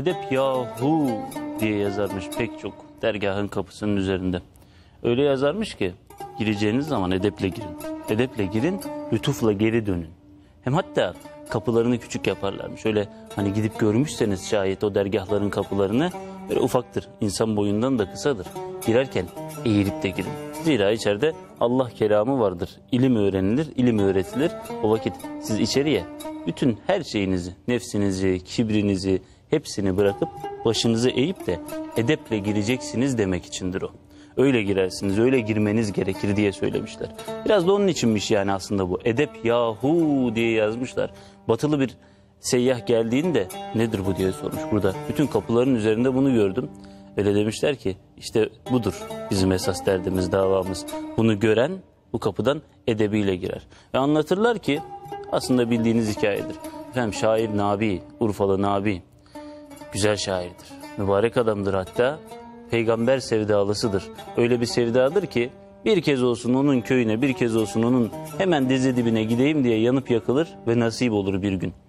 edep yahu diye yazarmış pek çok dergahın kapısının üzerinde. Öyle yazarmış ki gireceğiniz zaman edeple girin. Edeple girin, lütufla geri dönün. Hem hatta kapılarını küçük yaparlarmış. Öyle hani gidip görmüşseniz şayet o dergahların kapılarını, böyle ufaktır. İnsan boyundan da kısadır. Girerken eğilip de girin. Zira içeride Allah kelamı vardır. İlim öğrenilir, ilim öğretilir. O vakit siz içeriye bütün her şeyinizi, nefsinizi, kibrinizi hepsini bırakıp başınızı eğip de edeple gireceksiniz demek içindir o. Öyle girersiniz, öyle girmeniz gerekir diye söylemişler. Biraz da onun içinmiş yani aslında bu. Edep yahu diye yazmışlar. Batılı bir seyyah geldiğinde nedir bu diye sormuş burada. Bütün kapıların üzerinde bunu gördüm. Öyle demişler ki işte budur bizim esas derdimiz, davamız. Bunu gören bu kapıdan edebiyle girer. Ve anlatırlar ki aslında bildiğiniz hikayedir. Efendim şair Nabi, Urfalı Nabi güzel şairdir. Mübarek adamdır hatta. Peygamber sevdalısıdır. Öyle bir sevdadır ki bir kez olsun onun köyüne, bir kez olsun onun hemen dizi dibine gideyim diye yanıp yakılır ve nasip olur bir gün.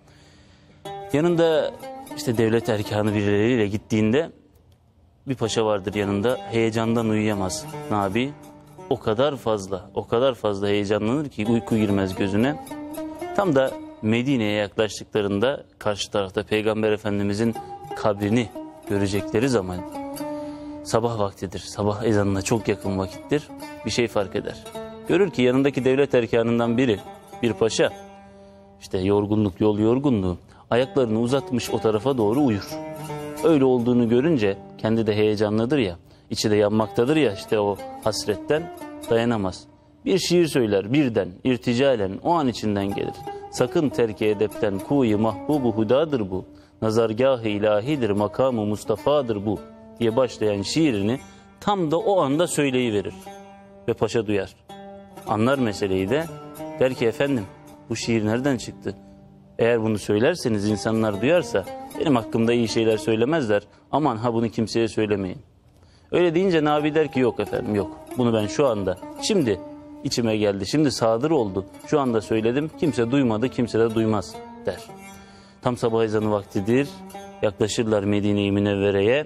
Yanında işte devlet erkanı birileriyle gittiğinde bir paşa vardır yanında, heyecandan uyuyamaz Nabi. O kadar fazla heyecanlanır ki uyku girmez gözüne. Tam da Medine'ye yaklaştıklarında karşı tarafta Peygamber Efendimizin kabrini görecekleri zaman sabah vaktidir, sabah ezanına çok yakın vakittir, bir şey fark eder. Görür ki yanındaki devlet erkanından biri, bir paşa, işte yorgunluk, yol yorgunluğu, ayaklarını uzatmış o tarafa doğru uyur. Öyle olduğunu görünce kendi de heyecanlıdır ya, içi de yanmaktadır ya işte o hasretten dayanamaz. Bir şiir söyler birden, irticalen o an içinden gelir. Sakın terki edepten kuyu mahbubu hudadır bu. Nazargâh-ı ilahidir, makamı Mustafa'dır bu diye başlayan şiirini tam da o anda söyleyiverir. Ve paşa duyar. Anlar meseleyi de der ki efendim bu şiir nereden çıktı? Eğer bunu söylerseniz insanlar duyarsa benim hakkımda iyi şeyler söylemezler. Aman ha bunu kimseye söylemeyin. Öyle deyince Nabi der ki yok efendim yok. Bunu ben şu anda şimdi içime geldi. Şimdi sadır oldu. Şu anda söyledim. Kimse duymadı. Kimse de duymaz der. Tam sabah ezanı vaktidir. Yaklaşırlar Medine-i Münevvere'ye.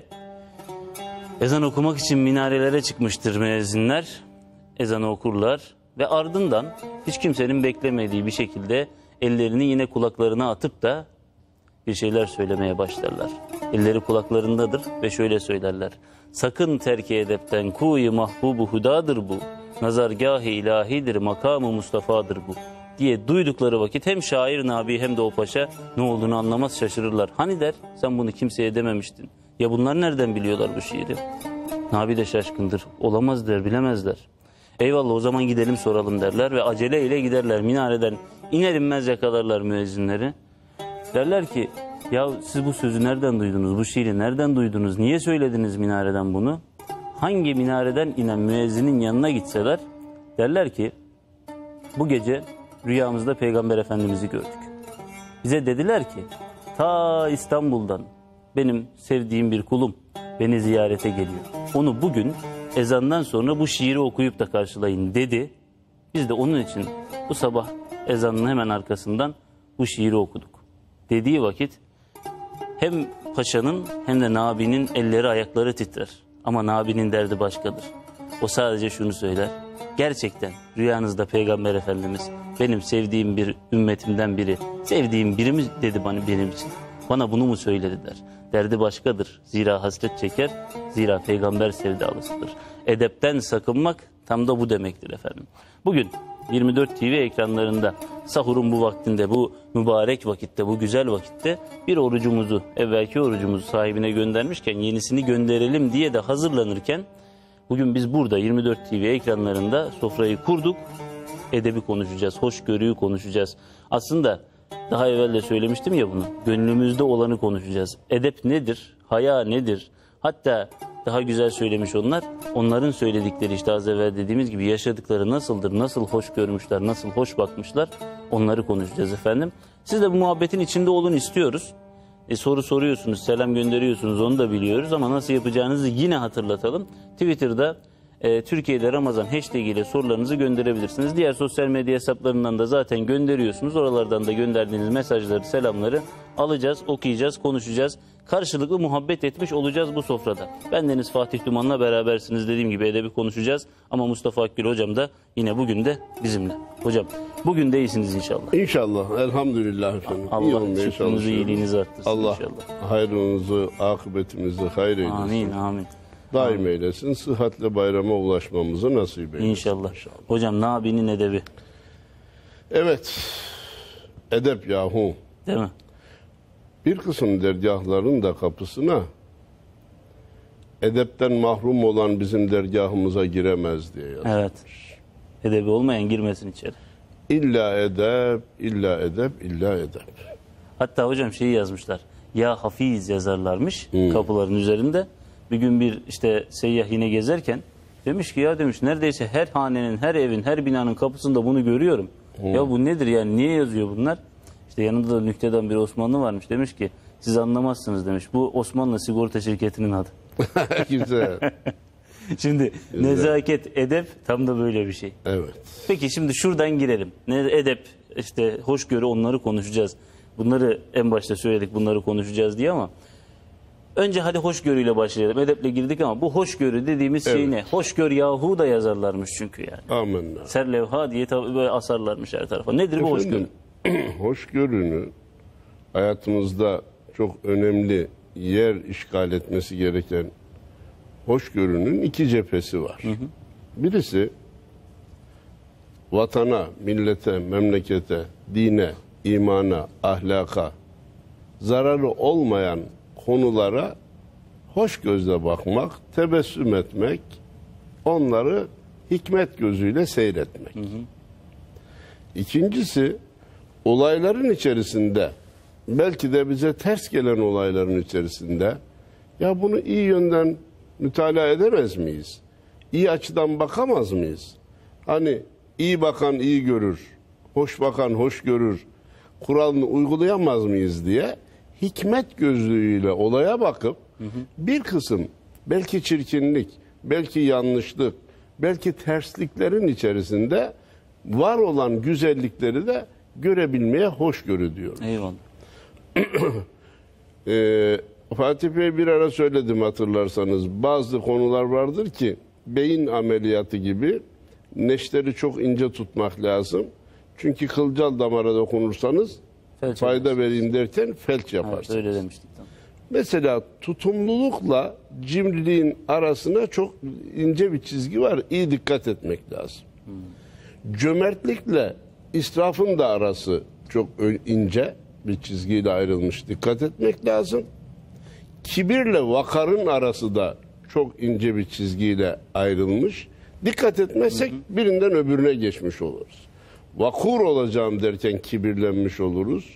Ezan okumak için minarelere çıkmıştır müezzinler. Ezanı okurlar ve ardından hiç kimsenin beklemediği bir şekilde ellerini yine kulaklarına atıp da bir şeyler söylemeye başlarlar. Elleri kulaklarındadır ve şöyle söylerler. Sakın terki edepten kuyu mahbubu hudadır bu. Nazargâh-ı ilahidir, makamı Mustafa'dır bu diye duydukları vakit hem şair Nabi hem de o paşa ne olduğunu anlamaz şaşırırlar. Hani der sen bunu kimseye dememiştin. Ya bunlar nereden biliyorlar bu şiiri? Nabi de şaşkındır. Olamaz der, bilemezler. Eyvallah o zaman gidelim soralım derler ve aceleyle giderler. Minareden iner inmez yakalarlar müezzinleri. Derler ki ya siz bu sözü nereden duydunuz? Bu şiiri nereden duydunuz? Niye söylediniz minareden bunu? Hangi minareden inen müezzinin yanına gitseler derler ki bu gece rüyamızda Peygamber Efendimiz'i gördük. Bize dediler ki ta İstanbul'dan benim sevdiğim bir kulum beni ziyarete geliyor. Onu bugün ezandan sonra bu şiiri okuyup da karşılayın dedi. Biz de onun için bu sabah ezanın hemen arkasından bu şiiri okuduk. Dediği vakit hem paşanın hem de Nabi'nin elleri ayakları titrer. Ama Nabi'nin derdi başkadır. O sadece şunu söyler. Gerçekten rüyanızda Peygamber Efendimiz benim sevdiğim bir ümmetimden biri, sevdiğim biri mi dedi bana benim için? Bana bunu mu söyledi der. Derdi başkadır. Zira hasret çeker. Zira peygamber sevdalısıdır. Edepten sakınmak tam da bu demektir efendim. Bugün 24 TV ekranlarında sahurun bu vaktinde, bu mübarek vakitte, bu güzel vakitte bir orucumuzu, evvelki orucumuzu sahibine göndermişken yenisini gönderelim diye de hazırlanırken bugün biz burada 24 TV ekranlarında sofrayı kurduk. Edebi konuşacağız, hoşgörüyü konuşacağız. Aslında daha evvel de söylemiştim ya bunu. Gönlümüzde olanı konuşacağız. Edep nedir? Haya nedir? Hatta daha güzel söylemiş onlar. Onların söyledikleri işte az evvel dediğimiz gibi yaşadıkları nasıldır? Nasıl hoş görmüşler? Nasıl hoş bakmışlar? Onları konuşacağız efendim. Siz de bu muhabbetin içinde olun istiyoruz. Soru soruyorsunuz, selam gönderiyorsunuz onu da biliyoruz ama nasıl yapacağınızı yine hatırlatalım. Twitter'da Türkiye'de Ramazan hashtag ile sorularınızı gönderebilirsiniz. Diğer sosyal medya hesaplarından da zaten gönderiyorsunuz. Oralardan da gönderdiğiniz mesajları, selamları alacağız, okuyacağız, konuşacağız. Karşılıklı muhabbet etmiş olacağız bu sofrada. Bendeniz Fatih Duman'la berabersiniz. Dediğim gibi edebi konuşacağız. Ama Mustafa Akgül hocam da yine bugün de bizimle. Hocam bugün de iyisiniz inşallah. İnşallah. Elhamdülillah efendim. Allah şükrünüzü, iyiliğinizi arttırsın Allah inşallah. hayrınızı, akıbetimizi hayır eylesin. Amin, amin. Daim eylesin. Sıhhatle bayrama ulaşmamızı nasip eylesin. İnşallah. Hocam Nabi'nin edebi. Evet. Edep yahu. Değil mi? Bir kısım dergahların da kapısına edepten mahrum olan bizim dergahımıza giremez diye yazmış. Evet. Edebi olmayan girmesin içeri. İlla edep, illa edep, illa edep. Hatta hocam şeyi yazmışlar. Ya Hafiz yazarlarmış kapıların üzerinde. Bir gün bir işte seyyah yine gezerken demiş ki ya demiş neredeyse her hanenin, her evin, her binanın kapısında bunu görüyorum. Ya bu nedir yani niye yazıyor bunlar? İşte yanında da nükteden bir Osmanlı varmış. Demiş ki siz anlamazsınız demiş. Bu Osmanlı sigorta şirketinin adı. Güzel. Şimdi nezaket, edep tam da böyle bir şey. Evet. Peki şimdi şuradan girelim. Edep, işte hoşgörü onları konuşacağız. Bunları en başta söyledik bunları konuşacağız diye ama önce hadi hoşgörüyle başlayalım. Edeple girdik ama bu hoşgörü dediğimiz şey ne? Hoşgör yahu da yazarlarmış çünkü yani. Amenna. Serlevha diye böyle asarlarmış her tarafa. Nedir bu hoşgörü? Hoşgörünü hayatımızda çok önemli yer işgal etmesi gereken hoşgörünün iki cephesi var. Birisi vatana, millete, memlekete, dine, imana, ahlaka zararı olmayan konulara hoş gözle bakmak, tebessüm etmek, onları hikmet gözüyle seyretmek. İkincisi olayların içerisinde belki de bize ters gelen olayların içerisinde ya bunu iyi yönden mütalaa edemez miyiz? İyi açıdan bakamaz mıyız? Hani iyi bakan iyi görür, hoş bakan hoş görür, kuralını uygulayamaz mıyız diye hikmet gözlüğüyle olaya bakıp bir kısım belki çirkinlik, belki yanlışlık, belki tersliklerin içerisinde var olan güzellikleri de görebilmeye hoşgörü diyoruz. Eyvallah. Fatih Bey bir ara söyledim hatırlarsanız. Bazı konular vardır ki beyin ameliyatı gibi neşteri çok ince tutmak lazım. Çünkü kılcal damara dokunursanız Felç fayda yaparsınız. vereyim derken felç Evet, yaparsınız. öyle demiştik. Tamam. Mesela tutumlulukla cimriliğin arasına çok ince bir çizgi var. İyi dikkat etmek lazım. Cömertlikle israfın da arası çok ince bir çizgiyle ayrılmış. Dikkat etmek lazım. Kibirle vakarın arası da çok ince bir çizgiyle ayrılmış. Dikkat etmezsek birinden öbürüne geçmiş oluruz. Vakur olacağım derken kibirlenmiş oluruz.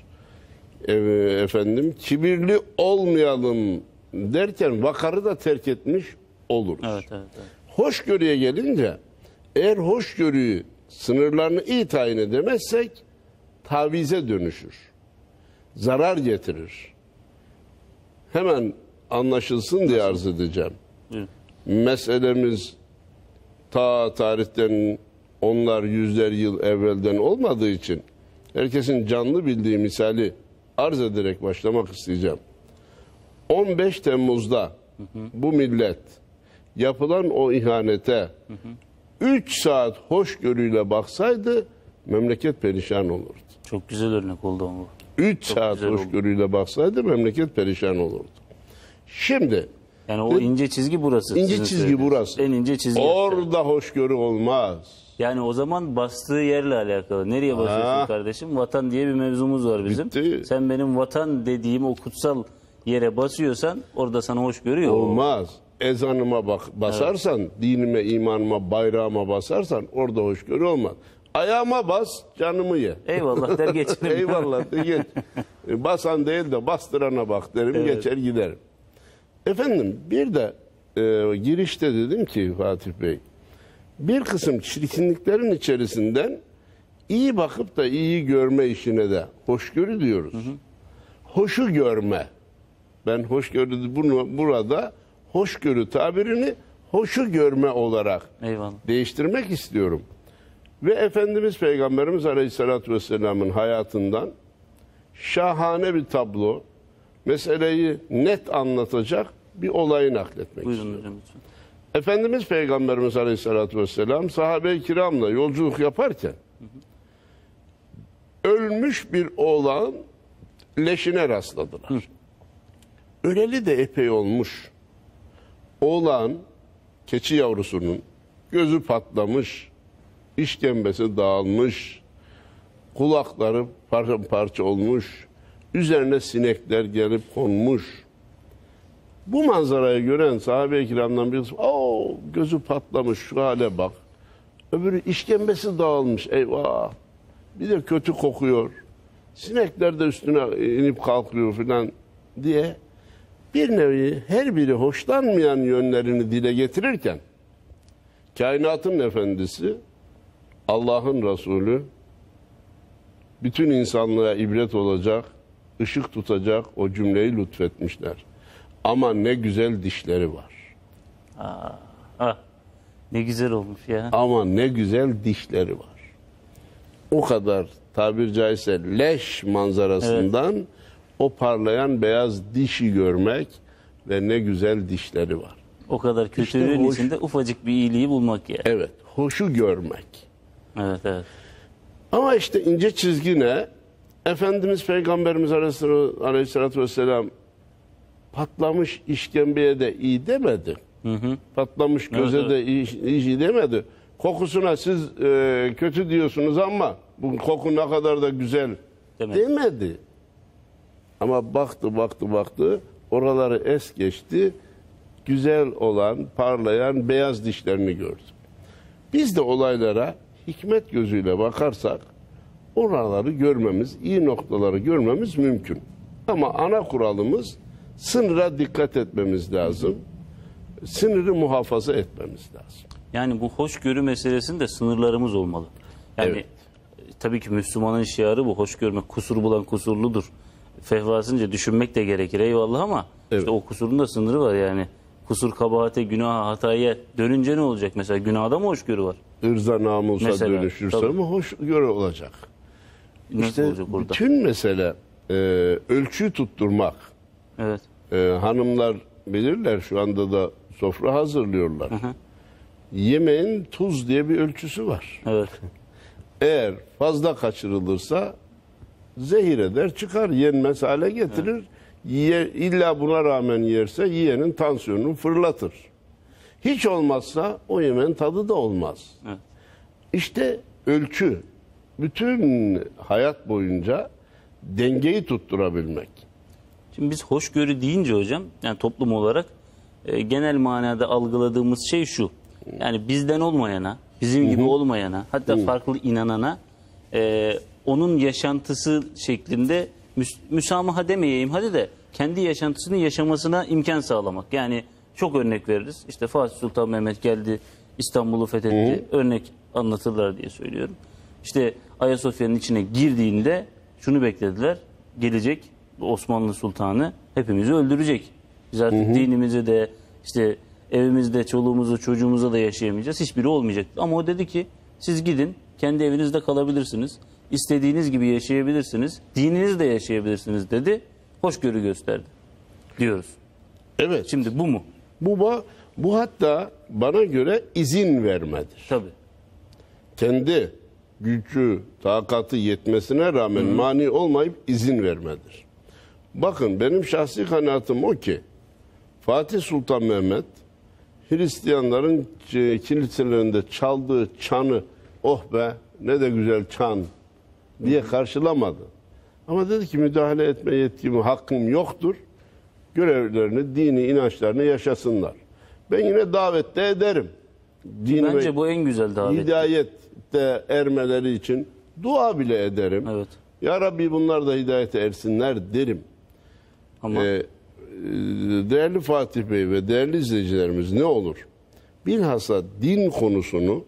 Efendim kibirli olmayalım derken vakarı da terk etmiş oluruz. Evet, evet, evet. Hoşgörüye gelince eğer hoşgörüyü sınırlarını iyi tayin edemezsek tavize dönüşür. Zarar getirir. Hemen anlaşılsın diye arz edeceğim. Buyurun. Meselemiz ta tarihten onlar yüzler yıl evvelden olmadığı için herkesin canlı bildiği misali arz ederek başlamak isteyeceğim. 15 Temmuz'da bu millet yapılan o ihanete 3 saat hoşgörüyle baksaydı memleket perişan olurdu. Çok güzel örnek oldu ama bu. 3 saat güzel oldu. hoşgörüyle baksaydı memleket perişan olurdu. Şimdi Yani o ince çizgi burası. İnce sizin çizgi söylediğiniz. burası. En ince çizgi. orada hoşgörü olmaz. Yani o zaman bastığı yerle alakalı. Nereye basıyorsun kardeşim? Vatan diye bir mevzumuz var bizim. Bitti. Sen benim vatan dediğim o kutsal yere basıyorsan orada sana hoşgörü yok. Olmaz. Ezanıma basarsan, dinime, imanıma, bayrağıma basarsan orada hoşgörü olmaz. Ayağıma bas, canımı ye. Eyvallah der geçerim. Eyvallah de geç. Basan değil de bastırana bak derim, geçer giderim. Efendim bir de girişte dedim ki Fatih Bey, bir kısım çirkinliklerin içerisinden iyi bakıp da iyi görme işine de hoşgörü diyoruz. Hoşu görme. Ben hoşgörü burada hoşgörü tabirini hoşu görme olarak Eyvallah. değiştirmek istiyorum. Ve Efendimiz Peygamberimiz Aleyhisselatü Vesselam'ın hayatından şahane bir tablo, meseleyi net anlatacak bir olayı nakletmek Buyurun istiyorum. hocam lütfen. Efendimiz Peygamberimiz Aleyhisselatü Vesselam sahabe-i kiramla yolculuk yaparken ölmüş bir oğlan leşine rastladılar. Öleli de epey olmuş. Oğlan keçi yavrusunun gözü patlamış, işkembesi dağılmış, kulakları parça olmuş, üzerine sinekler gelip konmuş. Bu manzarayı gören sahabe-i kiramdan birisi, gözü patlamış, şu hale bak. Öbürü işkembesi dağılmış, eyvah. Bir de kötü kokuyor. Sinekler de üstüne inip kalkıyor filan diye bir nevi her biri hoşlanmayan yönlerini dile getirirken kainatın efendisi, Allah'ın Resulü, bütün insanlığa ibret olacak, ışık tutacak o cümleyi lütfetmişler. Ama ne güzel dişleri var. Ne güzel olmuş ya. Ama ne güzel dişleri var. O kadar tabir caizse leş manzarasından o parlayan beyaz dişi görmek ve ne güzel dişleri var. O kadar kötülüğün hoş. içinde ufacık bir iyiliği bulmak ya. Evet, hoşu görmek. Evet, evet. Ama işte ince çizgi ne? Efendimiz Peygamberimiz Aleyhisselatü Vesselam patlamış işkembeye de iyi demedi. Patlamış göze de iyi demedi. Kokusuna siz kötü diyorsunuz ama bu koku ne kadar da güzel demedi. Ama baktı oraları es geçti. Güzel olan, parlayan beyaz dişlerini gördü. Biz de olaylara hikmet gözüyle bakarsak oraları görmemiz, iyi noktaları görmemiz mümkün. Ama ana kuralımız sınıra dikkat etmemiz lazım. Sınırı muhafaza etmemiz lazım. Yani bu hoşgörü meselesinde sınırlarımız olmalı. Yani Evet. Tabii ki Müslümanın şiarı bu. Hoş görmek, kusur bulan kusurludur. Fehvasınca düşünmek de gerekir eyvallah ama işte o kusurun da sınırı var yani. Kusur kabahate, günaha, hataya dönünce ne olacak? Mesela günahda mı hoşgörü var? Irza namusa Mesela, dönüşürse tabii. mi hoşgörü olacak? Nasıl İşte olacak orada? bütün mesele ölçüyü tutturmak. Evet. Hanımlar bilirler, şu anda da sofra hazırlıyorlar. Yemeğin tuz diye bir ölçüsü var. Evet. Eğer fazla kaçırılırsa zehir eder, çıkar, yenmez hale getirir. İlla buna rağmen yerse yiyenin tansiyonunu fırlatır. Hiç olmazsa o yemeğin tadı da olmaz. Evet. İşte ölçü, bütün hayat boyunca dengeyi tutturabilmek. Şimdi biz hoşgörü deyince hocam, yani toplum olarak genel manada algıladığımız şey şu. Yani bizden olmayana, bizim gibi olmayana, hatta farklı inanana onun yaşantısı şeklinde müsamaha demeyeyim hadi de kendi yaşantısını yaşamasına imkan sağlamak. Yani çok örnek veririz. İşte Fatih Sultan Mehmet geldi, İstanbul'u fethetti. Örnek anlatırlar diye söylüyorum. İşte Ayasofya'nın içine girdiğinde şunu beklediler. Gelecek Osmanlı Sultanı hepimizi öldürecek. Biz artık dinimizi de işte evimizde çoluğumuzu çocuğumuza da yaşayamayacağız. Hiçbiri olmayacak. Ama o dedi ki siz gidin kendi evinizde kalabilirsiniz. İstediğiniz gibi yaşayabilirsiniz. Dininizi de yaşayabilirsiniz dedi. Hoşgörü gösterdi diyoruz. Evet. Şimdi bu mu? Bu hatta bana göre izin vermedir. Tabii. Kendi gücü, takatı yetmesine rağmen mani olmayıp izin vermedir. Bakın benim şahsi kanaatim o ki Fatih Sultan Mehmet Hristiyanların kiliselerinde çaldığı çanı oh be ne de güzel çan diye karşılamadı. Ama dedi ki müdahale etme yetkim, hakkım yoktur. Görevlerini, dini inançlarını yaşasınlar. Ben yine davette ederim. Bence bu en güzel davet. Hidayette ermeleri için dua bile ederim. Evet. Ya Rabbi bunlar da hidayete ersinler derim. Ama Değerli Fatih Bey ve değerli izleyicilerimiz ne olur? Bilhassa din konusunu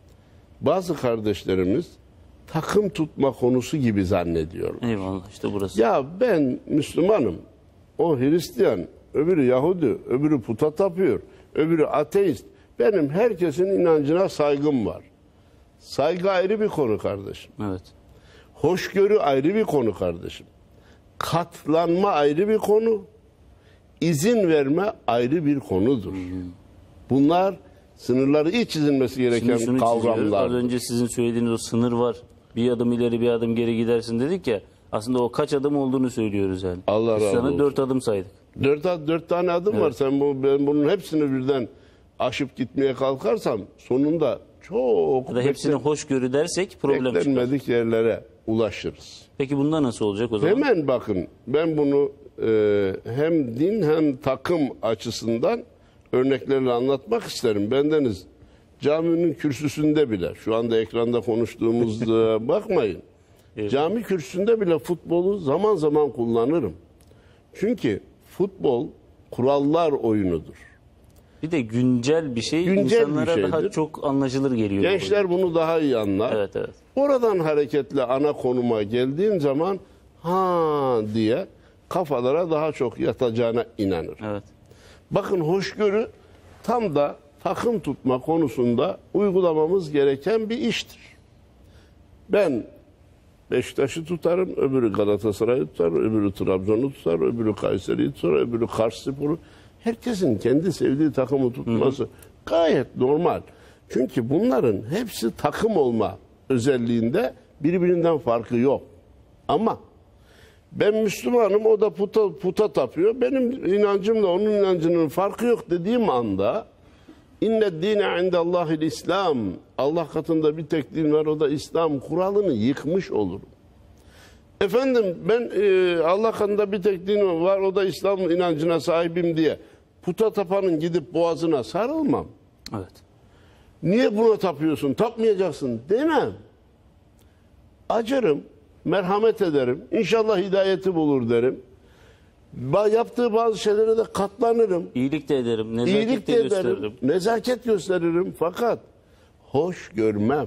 bazı kardeşlerimiz takım tutma konusu gibi zannediyorlar. eyvallah işte burası. Ya ben Müslümanım, o Hristiyan, öbürü Yahudi, öbürü puta tapıyor, öbürü ateist. Benim herkesin inancına saygım var. Saygı ayrı bir konu kardeşim. Evet. Hoşgörü ayrı bir konu kardeşim. Katlanma ayrı bir konu. İzin verme ayrı bir konudur. Bunlar sınırları iyi çizilmesi Şimdi gereken şunu çiziyoruz. Az kavramlar. önce sizin söylediğiniz o sınır var. Bir adım ileri bir adım geri gidersin dedik ya. Aslında o kaç adım olduğunu söylüyoruz yani. Allah Biz razı sana olsun. 4 adım saydık. Dört tane adım var. Ben bunun hepsini birden aşıp gitmeye kalkarsam sonunda çok Ya da hepsini hoşgörü dersek problem çıkar. beklenmedik yerlere ulaşırız. Peki bunda nasıl olacak o zaman? Hemen bakın, ben bunu hem din hem takım açısından örneklerle anlatmak isterim. Bendeniz caminin kürsüsünde bile, şu anda ekranda konuştuğumuzda bakmayın. Evet. Cami kürsüsünde bile futbolu zaman zaman kullanırım. Çünkü futbol kurallar oyunudur. Bir de güncel bir şey Güncel bir insanlara daha şeydir. çok anlaşılır geliyor. Gençler bunu daha iyi anlar. Evet, evet. Oradan hareketle ana konuma geldiğim zaman ha diye kafalara daha çok yatacağına inanır. Evet. Bakın hoşgörü tam da takım tutma konusunda uygulamamız gereken bir iştir. Ben Beşiktaş'ı tutarım, öbürü Galatasaray'ı tutar, öbürü Trabzon'u tutar, öbürü Kayseri'yi tutar, öbürü Karsspor'u. Herkesin kendi sevdiği takımı tutması gayet normal. Çünkü bunların hepsi takım olma özelliğinde birbirinden farkı yok. Ama ben Müslümanım, o da puta tapıyor. Benim inancımla onun inancının farkı yok dediğim anda İnned dîne indellâhil İslam. Allah katında bir tek din var, o da İslam kuralını yıkmış olurum. Efendim ben Allah katında bir tek din var, o da İslam inancına sahibim diye puta tapanın gidip boğazına sarılmam. Evet. Niye buna tapıyorsun, tapmayacaksın demem. Acırım, merhamet ederim, İnşallah hidayeti bulur derim. Yaptığı bazı şeylere de katlanırım. İyilik de ederim, nezaket İyilik de de gösteririm. ederim, nezaket gösteririm fakat hoş görmem.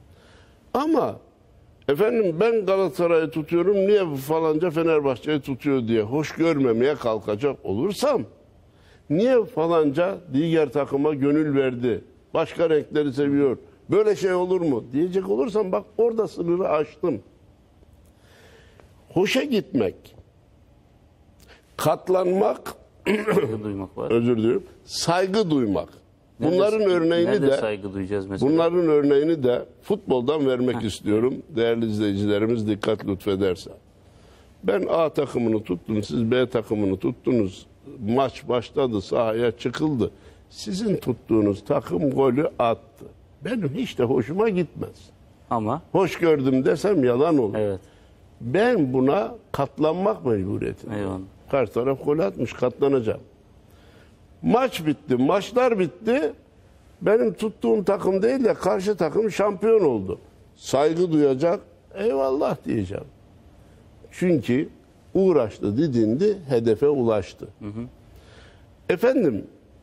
Ama efendim ben Galatasaray'ı tutuyorum, niye falanca Fenerbahçe'yi tutuyor diye hoş görmemeye kalkacak olursam, niye falanca diğer takıma gönül verdi, başka renkleri seviyor, böyle şey olur mu diyecek olursam bak orada sınırı aştım. Hoşa gitmek, katlanmak, Saygı duymak var. özür dilerim, saygı duymak. Bunların örneğini nerede de saygı duyacağız mesela? bunların örneğini de futboldan vermek istiyorum. Değerli izleyicilerimiz dikkat lütfederse. Ben A takımını tuttum, siz B takımını tuttunuz. Maç başladı, sahaya çıkıldı. Sizin tuttuğunuz takım golü attı. Benim hiç de hoşuma gitmez. Ama Hoş gördüm desem yalan olur. evet. Ben buna katlanmak mecburiyetindeyim. Eyvallah. Karşı taraf gol atmış, katlanacağım. Maç bitti, maçlar bitti. Benim tuttuğum takım değil de karşı takım şampiyon oldu. Saygı duyacak, eyvallah diyeceğim. Çünkü uğraştı, didindi, hedefe ulaştı. Efendim,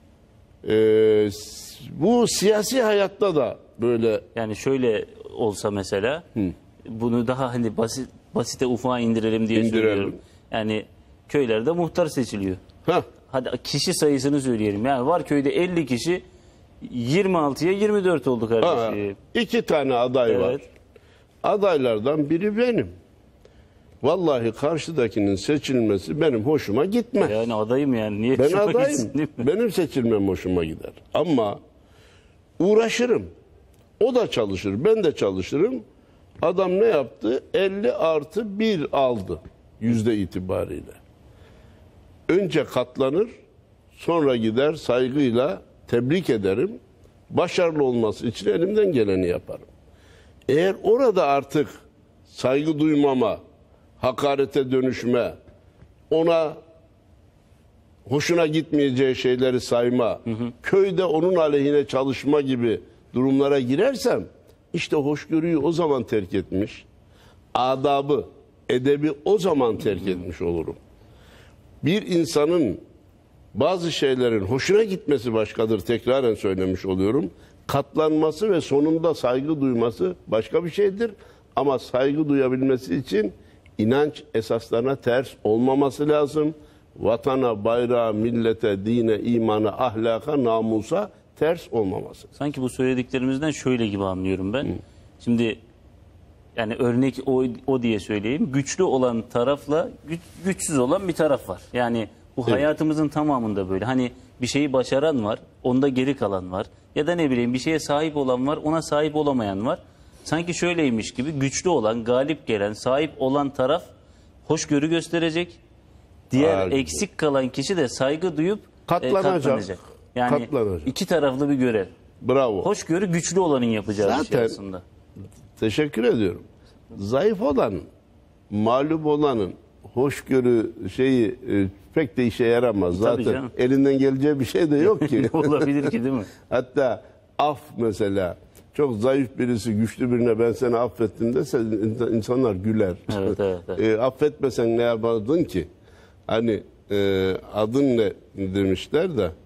bu siyasi hayatta da böyle Yani şöyle olsa mesela bunu daha hani basite ufağa indirelim diye İndirelim. söylüyorum. Yani köylerde muhtar seçiliyor. heh, Hadi kişi sayısını söyleyelim. Yani var köyde 50 kişi 26'ya 24 oldu kardeşim. 2 tane aday var. Evet. Adaylardan biri benim. Vallahi karşıdakinin seçilmesi benim hoşuma gitmez. Yani adayım yani. Niye Ben şuna adayım. gitsin, değil mi? Benim seçilmem hoşuma gider. Ama uğraşırım. O da çalışır. Ben de çalışırım. Adam ne yaptı? 50+1 aldı. Yüzde itibariyle. Önce katlanır. Sonra gider saygıyla tebrik ederim. Başarılı olması için elimden geleni yaparım. Eğer orada artık saygı duymama, hakarete dönüşme, ona hoşuna gitmeyeceği şeyleri sayma, köyde onun aleyhine çalışma gibi durumlara girersem, işte hoşgörüyü o zaman terk etmiş, adabı, edebi o zaman terk etmiş olurum. Bir insanın bazı şeylerin hoşuna gitmesi başkadır, tekraren söylemiş oluyorum. Katlanması ve sonunda saygı duyması başka bir şeydir. Ama saygı duyabilmesi için inanç esaslarına ters olmaması lazım. Vatana, bayrağa, millete, dine, imana, ahlaka, namusa ters olmaması. Sanki bu söylediklerimizden şöyle gibi anlıyorum ben. Şimdi yani örnek o diye söyleyeyim. Güçlü olan tarafla güçsüz olan bir taraf var. Yani bu hayatımızın tamamında böyle. Hani bir şeyi başaran var, onda geri kalan var. Ya da ne bileyim bir şeye sahip olan var, ona sahip olamayan var. Sanki şöyleymiş gibi güçlü olan, galip gelen, sahip olan taraf hoşgörü gösterecek. Diğer Harika. eksik kalan kişi de saygı duyup Katlanacak. Yani Katlanacak. iki taraflı bir görev. Bravo. Hoşgörü güçlü olanın yapacağı bir şey Zaten aslında. teşekkür ediyorum. Zayıf olan, mağlup olanın hoşgörü pek de işe yaramaz. Tabii Zaten canım. elinden geleceği bir şey de yok ki. Ne olabilir ki, değil mi? Hatta af mesela. Çok zayıf birisi güçlü birine ben seni affettim dese insanlar güler. Evet, evet. Affetmesen ne yapardın ki? Hani adın ne demişler de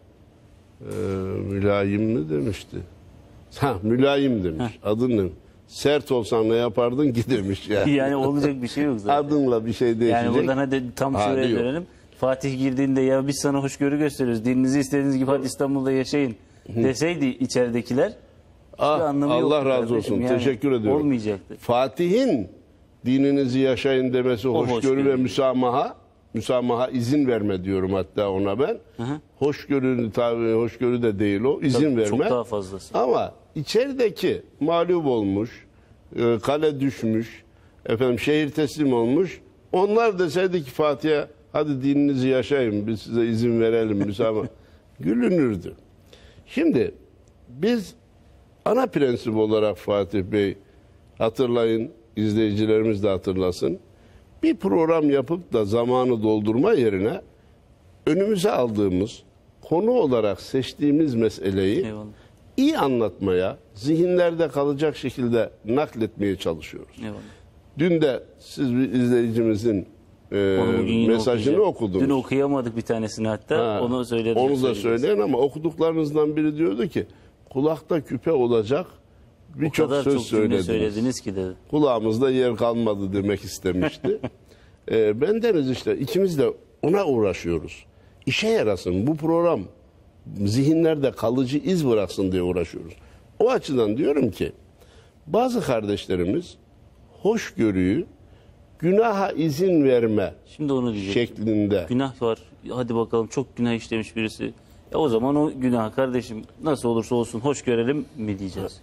mülayim mi demişti? Mülayim demiş. Adın ne? Sert olsan ne yapardın ki demiş yani. Yani olacak bir şey yok zaten. Adınla bir şey değişecek. Yani buradan hadi tam şuraya yok. dönelim. Fatih girdiğinde ya biz sana hoşgörü gösteriyoruz. Dininizi istediğiniz gibi hadi İstanbul'da yaşayın deseydi içeridekiler hiçbir anlamı yoktu Allah razı kardeşim. olsun. Yani Teşekkür ediyorum. Olmayacaktı. Fatih'in dininizi yaşayın demesi hoşgörü hoşgörü. ve müsamaha izin verme diyorum hatta ona ben. Hoşgörü de değil o. İzin Tabii, verme. çok daha fazlası. Ama içerideki mağlup olmuş, kale düşmüş, şehir teslim olmuş. Onlar deseydi ki Fatih'e hadi dininizi yaşayın biz size izin verelim müsamaha. Gülünürdü. Şimdi biz ana prensip olarak Fatih Bey hatırlayın, izleyicilerimiz de hatırlasın. Bir program yapıp da zamanı doldurma yerine önümüze aldığımız, konu olarak seçtiğimiz meseleyi Eyvallah. iyi anlatmaya, zihinlerde kalacak şekilde nakletmeye çalışıyoruz. Eyvallah. Dün de siz bir izleyicimizin Onu bugün yine mesajını okuyacağım. okudunuz. Dün okuyamadık bir tanesini hatta. Onu söyledim. Onu da söyleyin ama okuduklarınızdan biri diyordu ki kulakta küpe olacak O birçok kadar söz çok cümle söylediniz. söylediniz ki dedi. Kulağımızda yer kalmadı demek istemişti. Bendeniz işte ikimiz de ona uğraşıyoruz. İşe yarasın bu program zihinlerde kalıcı iz bıraksın diye uğraşıyoruz. O açıdan diyorum ki bazı kardeşlerimiz hoşgörüyü günaha izin verme Şimdi onu diyecek. şeklinde. Günah var. Hadi bakalım çok günah işlemiş birisi. O zaman o günah kardeşim nasıl olursa olsun hoş görelim mi diyeceğiz?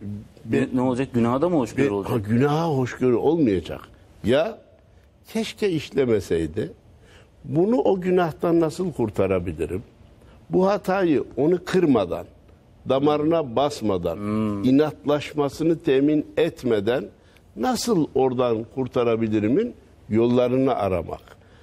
Ne olacak? Günaha da mı hoşgörü olacak? Günaha hoşgörü olmayacak. Ya keşke işlemeseydi. Bunu o günahtan nasıl kurtarabilirim? Bu hatayı onu kırmadan, damarına basmadan, inatlaşmasını temin etmeden nasıl oradan kurtarabilirimin yollarını aramak.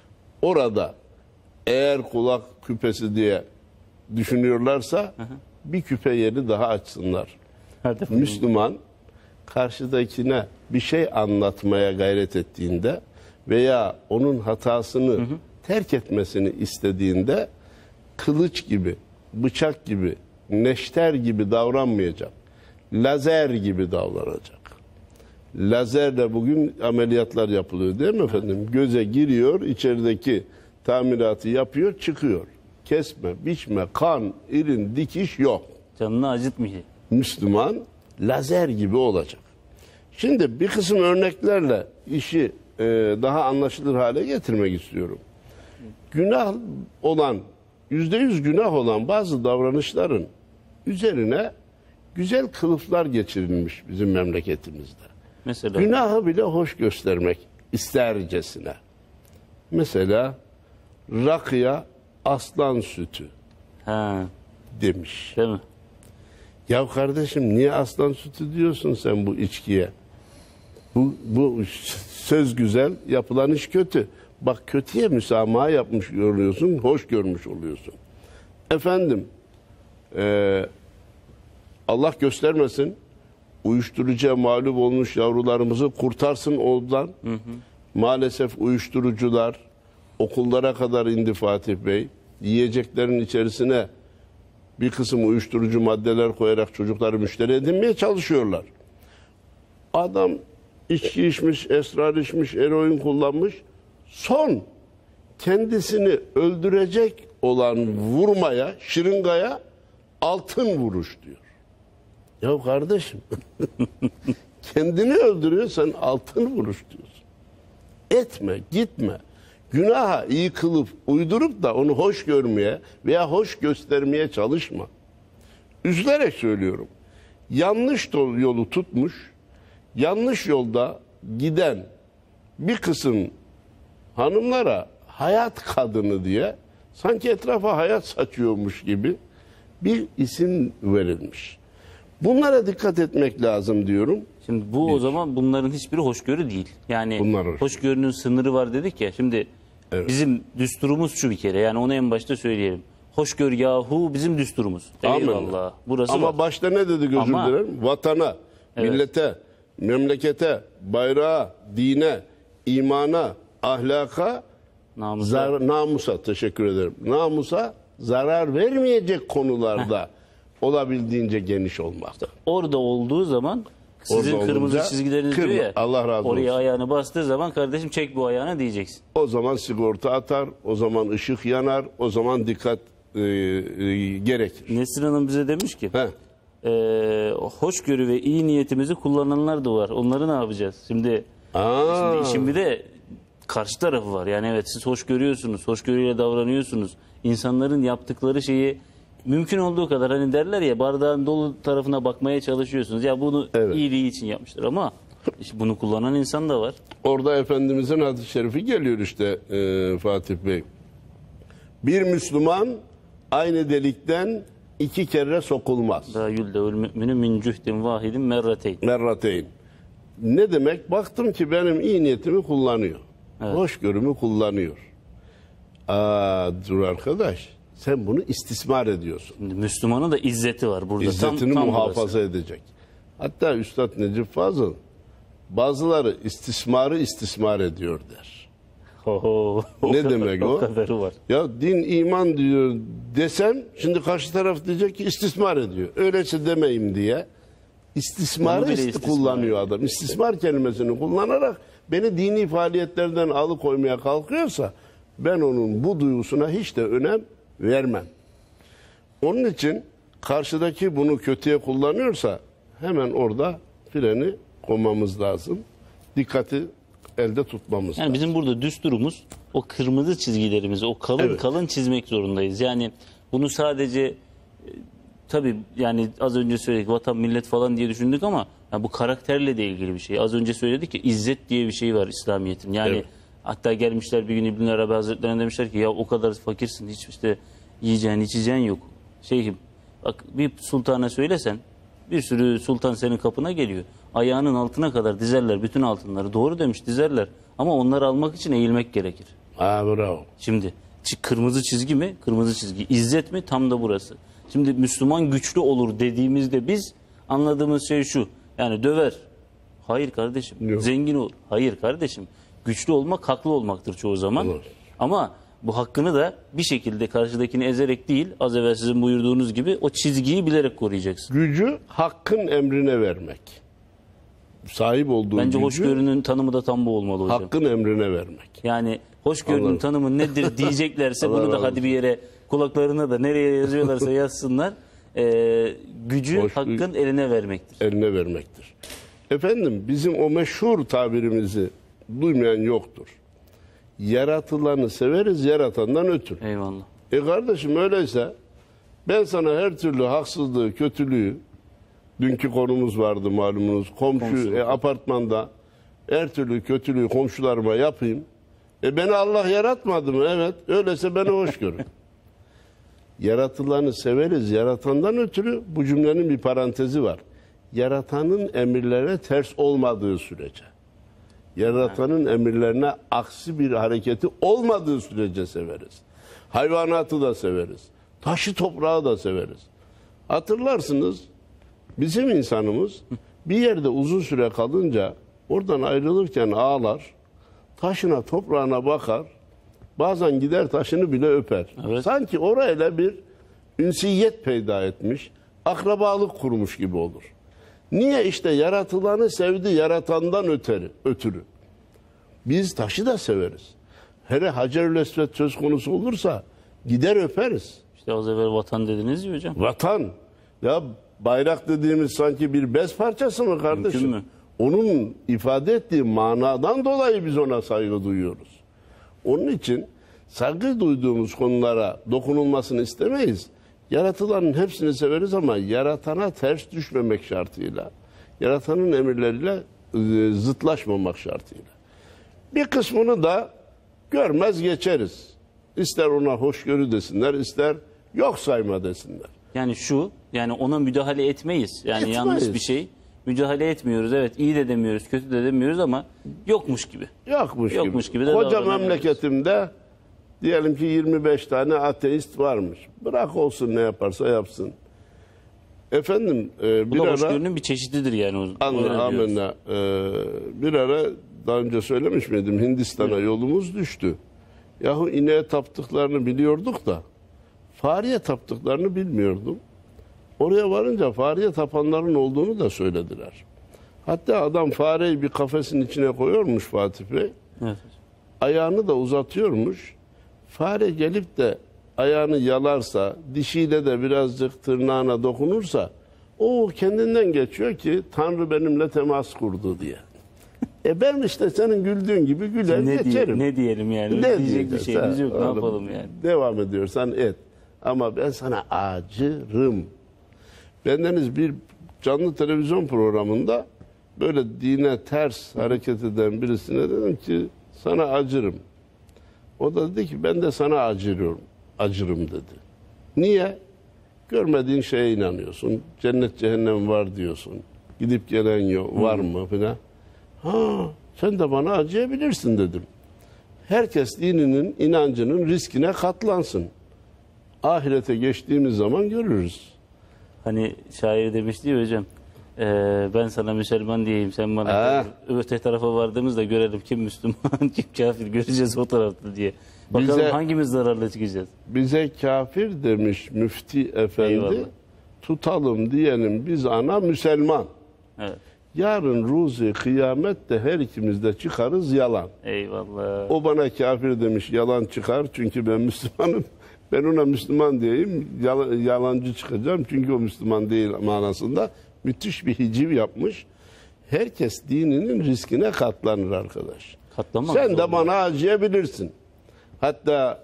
Orada eğer kulak küpesi diye düşünüyorlarsa bir küpe yeri daha açsınlar. Müslüman karşıdakine bir şey anlatmaya gayret ettiğinde veya onun hatasını terk etmesini istediğinde kılıç gibi, bıçak gibi, neşter gibi davranmayacak. Lazer gibi davranacak. Lazerle bugün ameliyatlar yapılıyor değil mi efendim? Göze giriyor, içerideki tamiratı yapıyor, çıkıyor. Kesme, biçme, kan, irin, dikiş yok. Canını acıtmayacak. Müslüman lazer gibi olacak. Şimdi bir kısım örneklerle işi daha anlaşılır hale getirmek istiyorum. Günah olan, %100 günah olan bazı davranışların üzerine güzel kılıflar geçirilmiş bizim memleketimizde. Mesela Günahı bile hoş göstermek istercesine. Mesela rakıya aslan sütü ha, demiş. değil mi? Ya kardeşim niye aslan sütü diyorsun sen bu içkiye? Bu söz güzel, yapılan iş kötü. Bak kötüye müsamaha yapmış oluyorsun, hoş görmüş oluyorsun. Efendim, Allah göstermesin, uyuşturucuya mağlup olmuş yavrularımızı kurtarsın oradan. Maalesef uyuşturucular okullara kadar indi Fatih Bey. Yiyeceklerin içerisine bir kısım uyuşturucu maddeler koyarak çocukları müşteri edinmeye çalışıyorlar. Adam içki içmiş, esrar içmiş, eroin kullanmış. Son kendisini öldürecek olan vurmaya, şırıngaya altın vuruş diyor. Ya kardeşim kendini öldürüyor, sen altın vuruş diyorsun. Etme, gitme. Günaha iyi kılıp uydurup da onu hoş görmeye veya hoş göstermeye çalışma. Üzülerek söylüyorum. Yanlış yolu tutmuş, yanlış yolda giden bir kısım hanımlara hayat kadını diye sanki etrafa hayat saçıyormuş gibi bir isim verilmiş. Bunlara dikkat etmek lazım diyorum. Şimdi bu o zaman bunların hiçbiri hoşgörü değil. Yani Bunlar hoş. hoşgörünün sınırı var dedik ya. Şimdi bizim düsturumuz şu bir kere. Yani onu en başta söyleyelim. Hoşgör yahu bizim düsturumuz. Eyvallah. Burası Ama var. başta ne dedik özür Ama- dilerim? Vatana, millete, memlekete, bayrağa, dine, imana, ahlaka, Namusa. namusa teşekkür ederim. Namusa zarar vermeyecek konularda olabildiğince geniş olmak. Orada olduğu zaman sizin Orada kırmızı olunca çizgileriniz kırma. diyor ya. Allah razı oraya olsun. ayağını bastığı zaman kardeşim çek bu ayağını diyeceksin. O zaman sigorta atar, o zaman ışık yanar, o zaman dikkat gerekir. Nesrin Hanım bize demiş ki Heh. hoşgörü ve iyi niyetimizi kullananlar da var. Onları ne yapacağız? Şimdi işin bir de karşı tarafı var. Yani evet siz hoş görüyorsunuz, hoşgörüyle davranıyorsunuz. İnsanların yaptıkları şeyi mümkün olduğu kadar hani derler ya bardağın dolu tarafına bakmaya çalışıyorsunuz. Ya bunu Evet. iyiliği için yapmışlar ama işte bunu kullanan insan da var. Orada Efendimizin hadis-i şerifi geliyor işte Fatih Bey. Bir Müslüman aynı delikten 2 kere sokulmaz. La yuldevül mü'minu min cühdin vahidin merrateyn. Merrateyn. Ne demek? Baktım ki benim iyi niyetimi kullanıyor. Hoşgörümü kullanıyor. Dur arkadaş. Sen bunu istismar ediyorsun. Şimdi Müslümanın da izzeti var burada. İzzetini tam muhafaza burası. edecek. Hatta Üstad Necip Fazıl bazıları istismar ediyor der. Oho, Ne demek o? O kadarı var. Ya din iman diyor desem şimdi karşı taraf diyecek ki istismar ediyor. Öyleyse demeyim diye Onu istismarı bile istismar kullanıyor adam. İstismar kelimesini kullanarak beni dini faaliyetlerden alıkoymaya kalkıyorsa ben onun bu duygusuna hiç de önem vermem. Onun için karşıdaki bunu kötüye kullanıyorsa hemen orada freni koymamız lazım. Dikkati elde tutmamız Yani lazım. bizim burada düsturumuz o kırmızı çizgilerimizi o kalın Evet. kalın çizmek zorundayız. Yani bunu sadece tabii yani az önce söyledik vatan millet falan diye düşündük ama ya bu karakterle de ilgili bir şey. Az önce söyledik ya izzet diye bir şey var İslamiyet'in. Yani Evet. hatta gelmişler bir gün İbn Arabi Hazretleri'ne demişler ki ya o kadar fakirsin hiç işte yiyeceğin içeceğin yok. Şeyhim bak bir sultana söylesen bir sürü sultan senin kapına geliyor. Ayağının altına kadar dizerler bütün altınları. Doğru demiş dizerler. Ama onları almak için eğilmek gerekir. Bravo. Şimdi kırmızı çizgi mi? Kırmızı çizgi. İzzet mi? Tam da burası. Şimdi Müslüman güçlü olur dediğimizde biz anladığımız şey şu. Yani döver. Hayır kardeşim. Yok. Zengin olur. Hayır kardeşim. Güçlü olmak haklı olmaktır çoğu zaman. Olur. Ama bu hakkını da bir şekilde karşıdakini ezerek değil, az evvel sizin buyurduğunuz gibi o çizgiyi bilerek koruyacaksın. Gücü hakkın emrine vermek. Sahip olduğu Bence gücü hoşgörünün tanımı da tam bu olmalı hocam. hakkın emrine vermek. Yani hoşgörünün Anladım. tanımı nedir diyeceklerse Allah bunu da razı hadi bir yere kulaklarına da nereye yazıyorlarsa yazsınlar. Gücü hakkın eline vermektir. Eline vermektir. Efendim bizim o meşhur tabirimizi duymayan yoktur. Yaratılanı severiz yaratandan ötürü. Eyvallah. Kardeşim öyleyse ben sana her türlü haksızlığı, kötülüğü, dünkü konumuz vardı malumunuz, komşu apartmanda her türlü kötülüğü komşularıma yapayım. Beni Allah yaratmadı mı? Evet. Öyleyse beni hoş görün. Yaratılanı severiz yaratandan ötürü bu cümlenin bir parantezi var. Yaratanın emirlerine ters olmadığı sürece. Yaratanın emirlerine aksi bir hareketi olmadığı sürece severiz. Hayvanatı da severiz. Taşı toprağı da severiz. Hatırlarsınız bizim insanımız bir yerde uzun süre kalınca oradan ayrılırken ağlar, taşına toprağına bakar, bazen gider taşını bile öper. Evet. Sanki orayla bir ünsiyet peyda etmiş, akrabalık kurmuş gibi olur. Niye? İşte yaratılanı sevdi yaratandan ötürü. Biz taşı da severiz. Hele Hacer-ül Esved söz konusu olursa gider öperiz. İşte az evvel vatan dediniz ya hocam. Vatan. Ya bayrak dediğimiz sanki bir bez parçası mı kardeşim? Mümkün mü? Onun ifade ettiği manadan dolayı biz ona saygı duyuyoruz. Onun için saygı duyduğumuz konulara dokunulmasını istemeyiz. Yaratılanın hepsini severiz ama yaratana ters düşmemek şartıyla, yaratanın emirleriyle zıtlaşmamak şartıyla. Bir kısmını da görmez geçeriz. İster ona hoşgörü desinler, ister yok sayma desinler. Yani yani ona müdahale etmeyiz. Yani Etmeyiz. yanlış bir şey. Müdahale etmiyoruz. Evet, iyi de demiyoruz, kötü de demiyoruz ama yokmuş gibi. Yokmuş gibi de Koca davranabiliriz. memleketimde diyelim ki 25 tane ateist varmış. Bırak olsun, ne yaparsa yapsın. Efendim Bu bir da ara hoşgörünün bir çeşididir yani. Öyle diyoruz. amenna, bir ara daha önce söylemiş miydim, Hindistan'a yolumuz düştü. Yahu ineğe taptıklarını biliyorduk da fareye taptıklarını bilmiyordum. Oraya varınca fareye tapanların olduğunu da söylediler. Hatta adam fareyi bir kafesin içine koyuyormuş Fatih Bey. Evet. Ayağını da uzatıyormuş. Fare gelip de ayağını yalarsa, dişiyle de birazcık tırnağına dokunursa o kendinden geçiyor ki Tanrı benimle temas kurdu diye. Ben işte senin güldüğün gibi güler geçerim. Ne diyelim yani? Ne Diyecek bir diyeceksin? şeyimiz yok. Ne Oğlum, yapalım yani? Devam ediyorsan et. Ama ben sana acırım. Bendeniz bir canlı televizyon programında böyle dine ters hareket eden birisine dedim ki sana acırım. O da dedi ki ben de sana acırım dedi. Niye? Görmediğin şeye inanıyorsun. Cennet cehennem var diyorsun. Gidip gelen yok, var mı filan. Ha, sen de bana acıyabilirsin dedim. Herkes dininin, inancının riskine katlansın. Ahirete geçtiğimiz zaman görürüz. Hani şair demişti ya hocam. Ben sana Müslüman diyeyim, sen bana öte tarafa vardığımızda görelim kim Müslüman kim kafir, göreceğiz o tarafta diye. Bakalım hangimiz zararlı çıkacağız. Bize kafir demiş müfti efendi. Eyvallah. Tutalım diyelim biz ana Müslüman. Evet. Yarın ruzi kıyamette her ikimiz de çıkarız yalan. Eyvallah. O bana kafir demiş, yalan çıkar çünkü ben Müslümanım. Ben ona Müslüman diyeyim, yalancı çıkacağım çünkü o Müslüman değil manasında müthiş bir hiciv yapmış. Herkes dininin riskine katlanır arkadaş. Katlanmak Sen de zorunda. bana acıyabilirsin. Hatta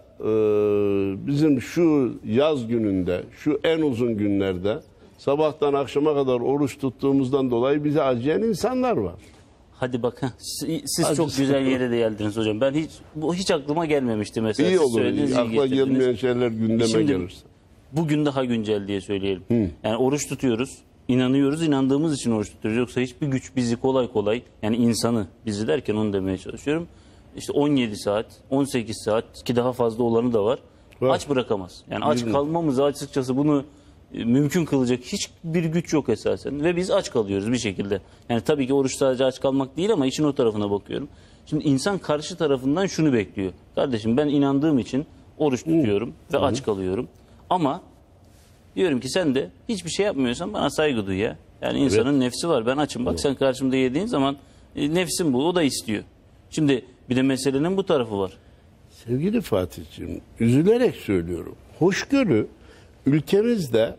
bizim şu yaz gününde, şu en uzun günlerde sabahtan akşama kadar oruç tuttuğumuzdan dolayı bize acıyan insanlar var. Hadi bakın siz çok güzel yere de geldiniz hocam. Ben hiç aklıma gelmemişti mesela. İyi Siz olur. söylediğiniz, iyi Akla getirdiniz. gelmeyen şeyler gündeme Şimdi, gelirse. Bugün daha güncel diye söyleyelim. Yani oruç tutuyoruz. İnanıyoruz, inandığımız için oruç tutuyoruz. Yoksa hiçbir güç bizi kolay kolay, yani insanı, bizi derken onu demeye çalışıyorum. İşte 17 saat, 18 saat ki daha fazla olanı da var. Aç bırakamaz. Yani aç kalmamızı açıkçası bunu mümkün kılacak hiçbir güç yok esasen. Ve biz aç kalıyoruz bir şekilde. Yani tabii ki oruç sadece aç kalmak değil ama işin o tarafına bakıyorum. Şimdi insan karşı tarafından şunu bekliyor. Kardeşim ben inandığım için oruç tutuyorum ve aç kalıyorum. Ama diyorum ki sen de hiçbir şey yapmıyorsan bana saygı duy ya. Yani insanın nefsi var. Ben açım. Bak sen karşımda yediğin zaman nefsim bu. O da istiyor. Şimdi bir de meselenin bu tarafı var. Sevgili Fatih'ciğim, üzülerek söylüyorum. Hoşgörü ülkemizde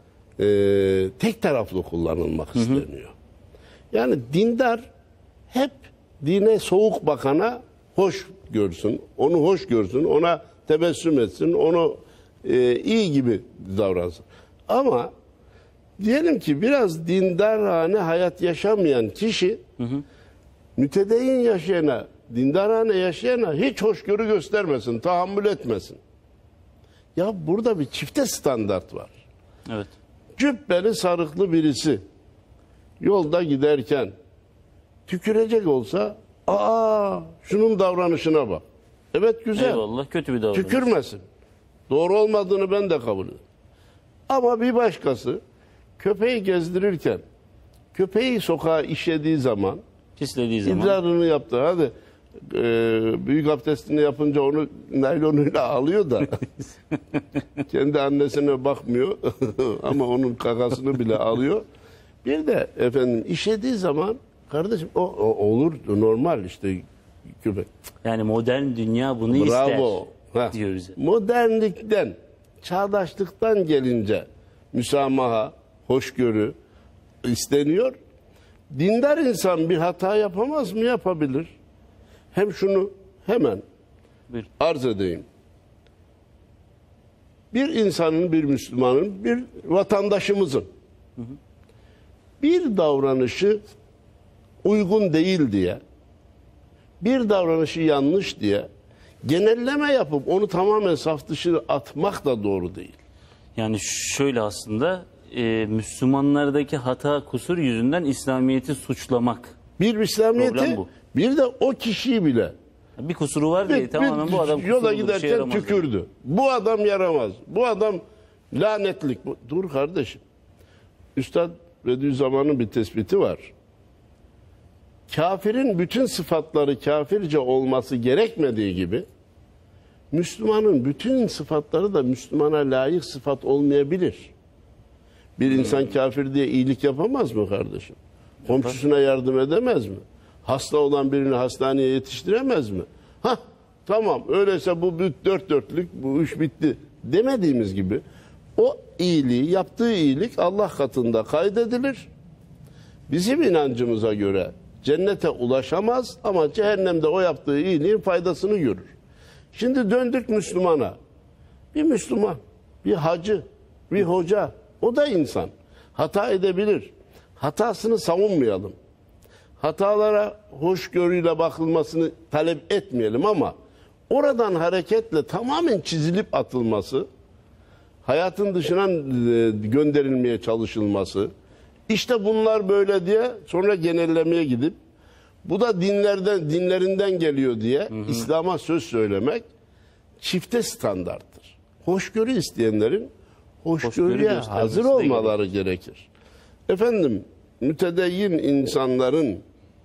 tek taraflı kullanılmak isteniyor. Yani dindar hep dine soğuk bakana hoş görsün, onu hoş görsün, ona tebessüm etsin, onu iyi gibi davransın. Ama diyelim ki biraz dindarhane hayat yaşamayan kişi mütedeyyin yaşayana, dindarhane yaşayana hiç hoşgörü göstermesin, tahammül etmesin. Ya burada bir çifte standart var. Evet. Cübbeli sarıklı birisi yolda giderken tükürecek olsa şunun davranışına bak. Evet güzel. Eyvallah, kötü bir davranış. Tükürmesin. Doğru olmadığını ben de kabul ederim. Ama bir başkası köpeği gezdirirken köpeği sokağa işediği zaman Pislediği zaman. idrarını yaptı. Hadi büyük abdestini yapınca onu naylonuyla alıyor da kendi annesine bakmıyor ama onun kakasını bile alıyor. Bir de efendim işediği zaman kardeşim o olur normal işte köpek. Yani modern dünya bunu Bravo. ister diyoruz. Modernlikten çağdaşlıktan gelince müsamaha, hoşgörü isteniyor. Dindar insan bir hata yapamaz mı? Yapabilir. Hem şunu hemen Buyurun. arz edeyim. Bir insanın, bir Müslümanın, bir vatandaşımızın bir davranışı uygun değil diye, bir davranışı yanlış diye genelleme yapıp onu tamamen saf dışı atmak da doğru değil. Yani şöyle aslında Müslümanlardaki hata kusur yüzünden İslamiyet'i suçlamak. Bir İslamiyet'i, Problem bu. bir de o kişiyi bile Bir kusuru var diye tamamen bu adam yola kusurlu, bir şey giderken yaramaz diye. tükürdü. Bu adam yaramaz. Bu adam lanetlik. Dur kardeşim. Üstad Bediüzzaman'ın bir tespiti var. Kafirin bütün sıfatları kafirce olması gerekmediği gibi Müslümanın bütün sıfatları da Müslümana layık sıfat olmayabilir. Bir insan kafir diye iyilik yapamaz mı kardeşim? Komşusuna yardım edemez mi? Hasta olan birini hastaneye yetiştiremez mi? Hah, tamam öyleyse bu dört dörtlük, bu iş bitti demediğimiz gibi o iyiliği, yaptığı iyilik Allah katında kaydedilir. Bizim inancımıza göre cennete ulaşamaz ama cehennemde o yaptığı iyiliğin faydasını görür. Şimdi döndük Müslümana. Bir Müslüman, bir hacı, bir hoca, o da insan. Hata edebilir. Hatasını savunmayalım. Hatalara hoşgörüyle bakılmasını talep etmeyelim ama oradan hareketle tamamen çizilip atılması, hayatın dışına gönderilmeye çalışılması, işte bunlar böyle diye sonra genellemeye gidip bu da dinlerinden geliyor diye İslam'a söz söylemek çifte standarttır. Hoşgörü isteyenlerin hoşgörüye hazır olmaları gerekir. Efendim, mütedeyyin insanların,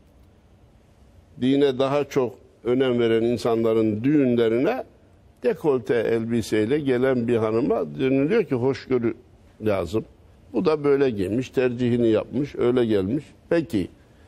dine daha çok önem veren insanların düğünlerine dekolte elbiseyle gelen bir hanıma deniliyor ki hoşgörü lazım. Bu da böyle giymiş, tercihini yapmış, öyle gelmiş. Peki,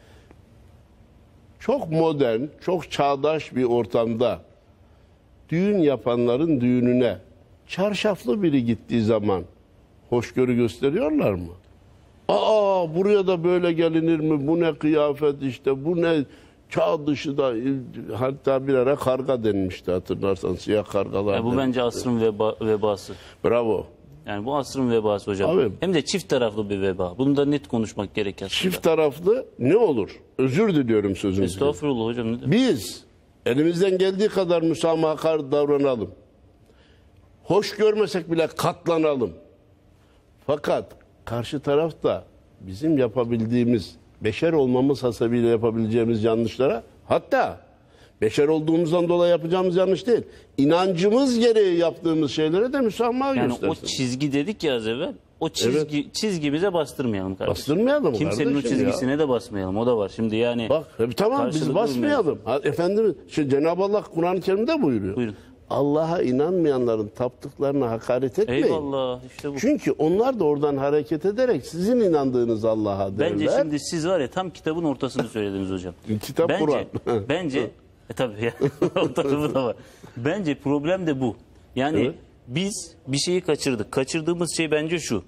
çok modern, çok çağdaş bir ortamda düğün yapanların düğününe çarşaflı biri gittiği zaman hoşgörü gösteriyorlar mı? Aa, buraya da böyle gelinir mi? Bu ne kıyafet işte, bu ne çağ dışı da, hatta bir ara karga denmişti hatırlarsan, siyah kargalar. Ya bu bence asrın vebası. Bravo. Yani bu asrın vebası hocam. Abi, hem de çift taraflı bir veba. Bunu da net konuşmak gerek aslında. Çift taraflı ne olur? Özür diliyorum sözünüzü. Estağfurullah hocam. Ne demek? Biz elimizden geldiği kadar müsamahakar davranalım. Hoş görmesek bile katlanalım. Fakat karşı taraf da bizim yapabildiğimiz, beşer olmamız hasebiyle yapabileceğimiz yanlışlara, hatta beşer olduğumuzdan dolayı yapacağımız yanlış değil, İnancımız gereği yaptığımız şeylere de müsamaha Yani göstersin. o çizgi dedik ya az evvel. O çizgimize bastırmayalım kardeşim. Bastırmayalım Kimsenin o kardeşim çizgisine ya. de basmayalım. O da var. Şimdi yani Bak tamam biz karşılıklı basmayalım. Efendimiz Cenab-ı Allah Kur'an-ı Kerim'de buyuruyor. Buyurun. Allah'a inanmayanların taptıklarına hakaret etmeyin. Eyvallah işte bu. Çünkü onlar da oradan hareket ederek sizin inandığınız Allah'a derler. Bence şimdi siz var ya tam kitabın ortasını söylediniz hocam. Kitap bence, Kur'an. Bence tabii ya o tarafı da var. Bence problem de bu. Yani Evet. biz bir şeyi kaçırdık. Kaçırdığımız şey bence şu.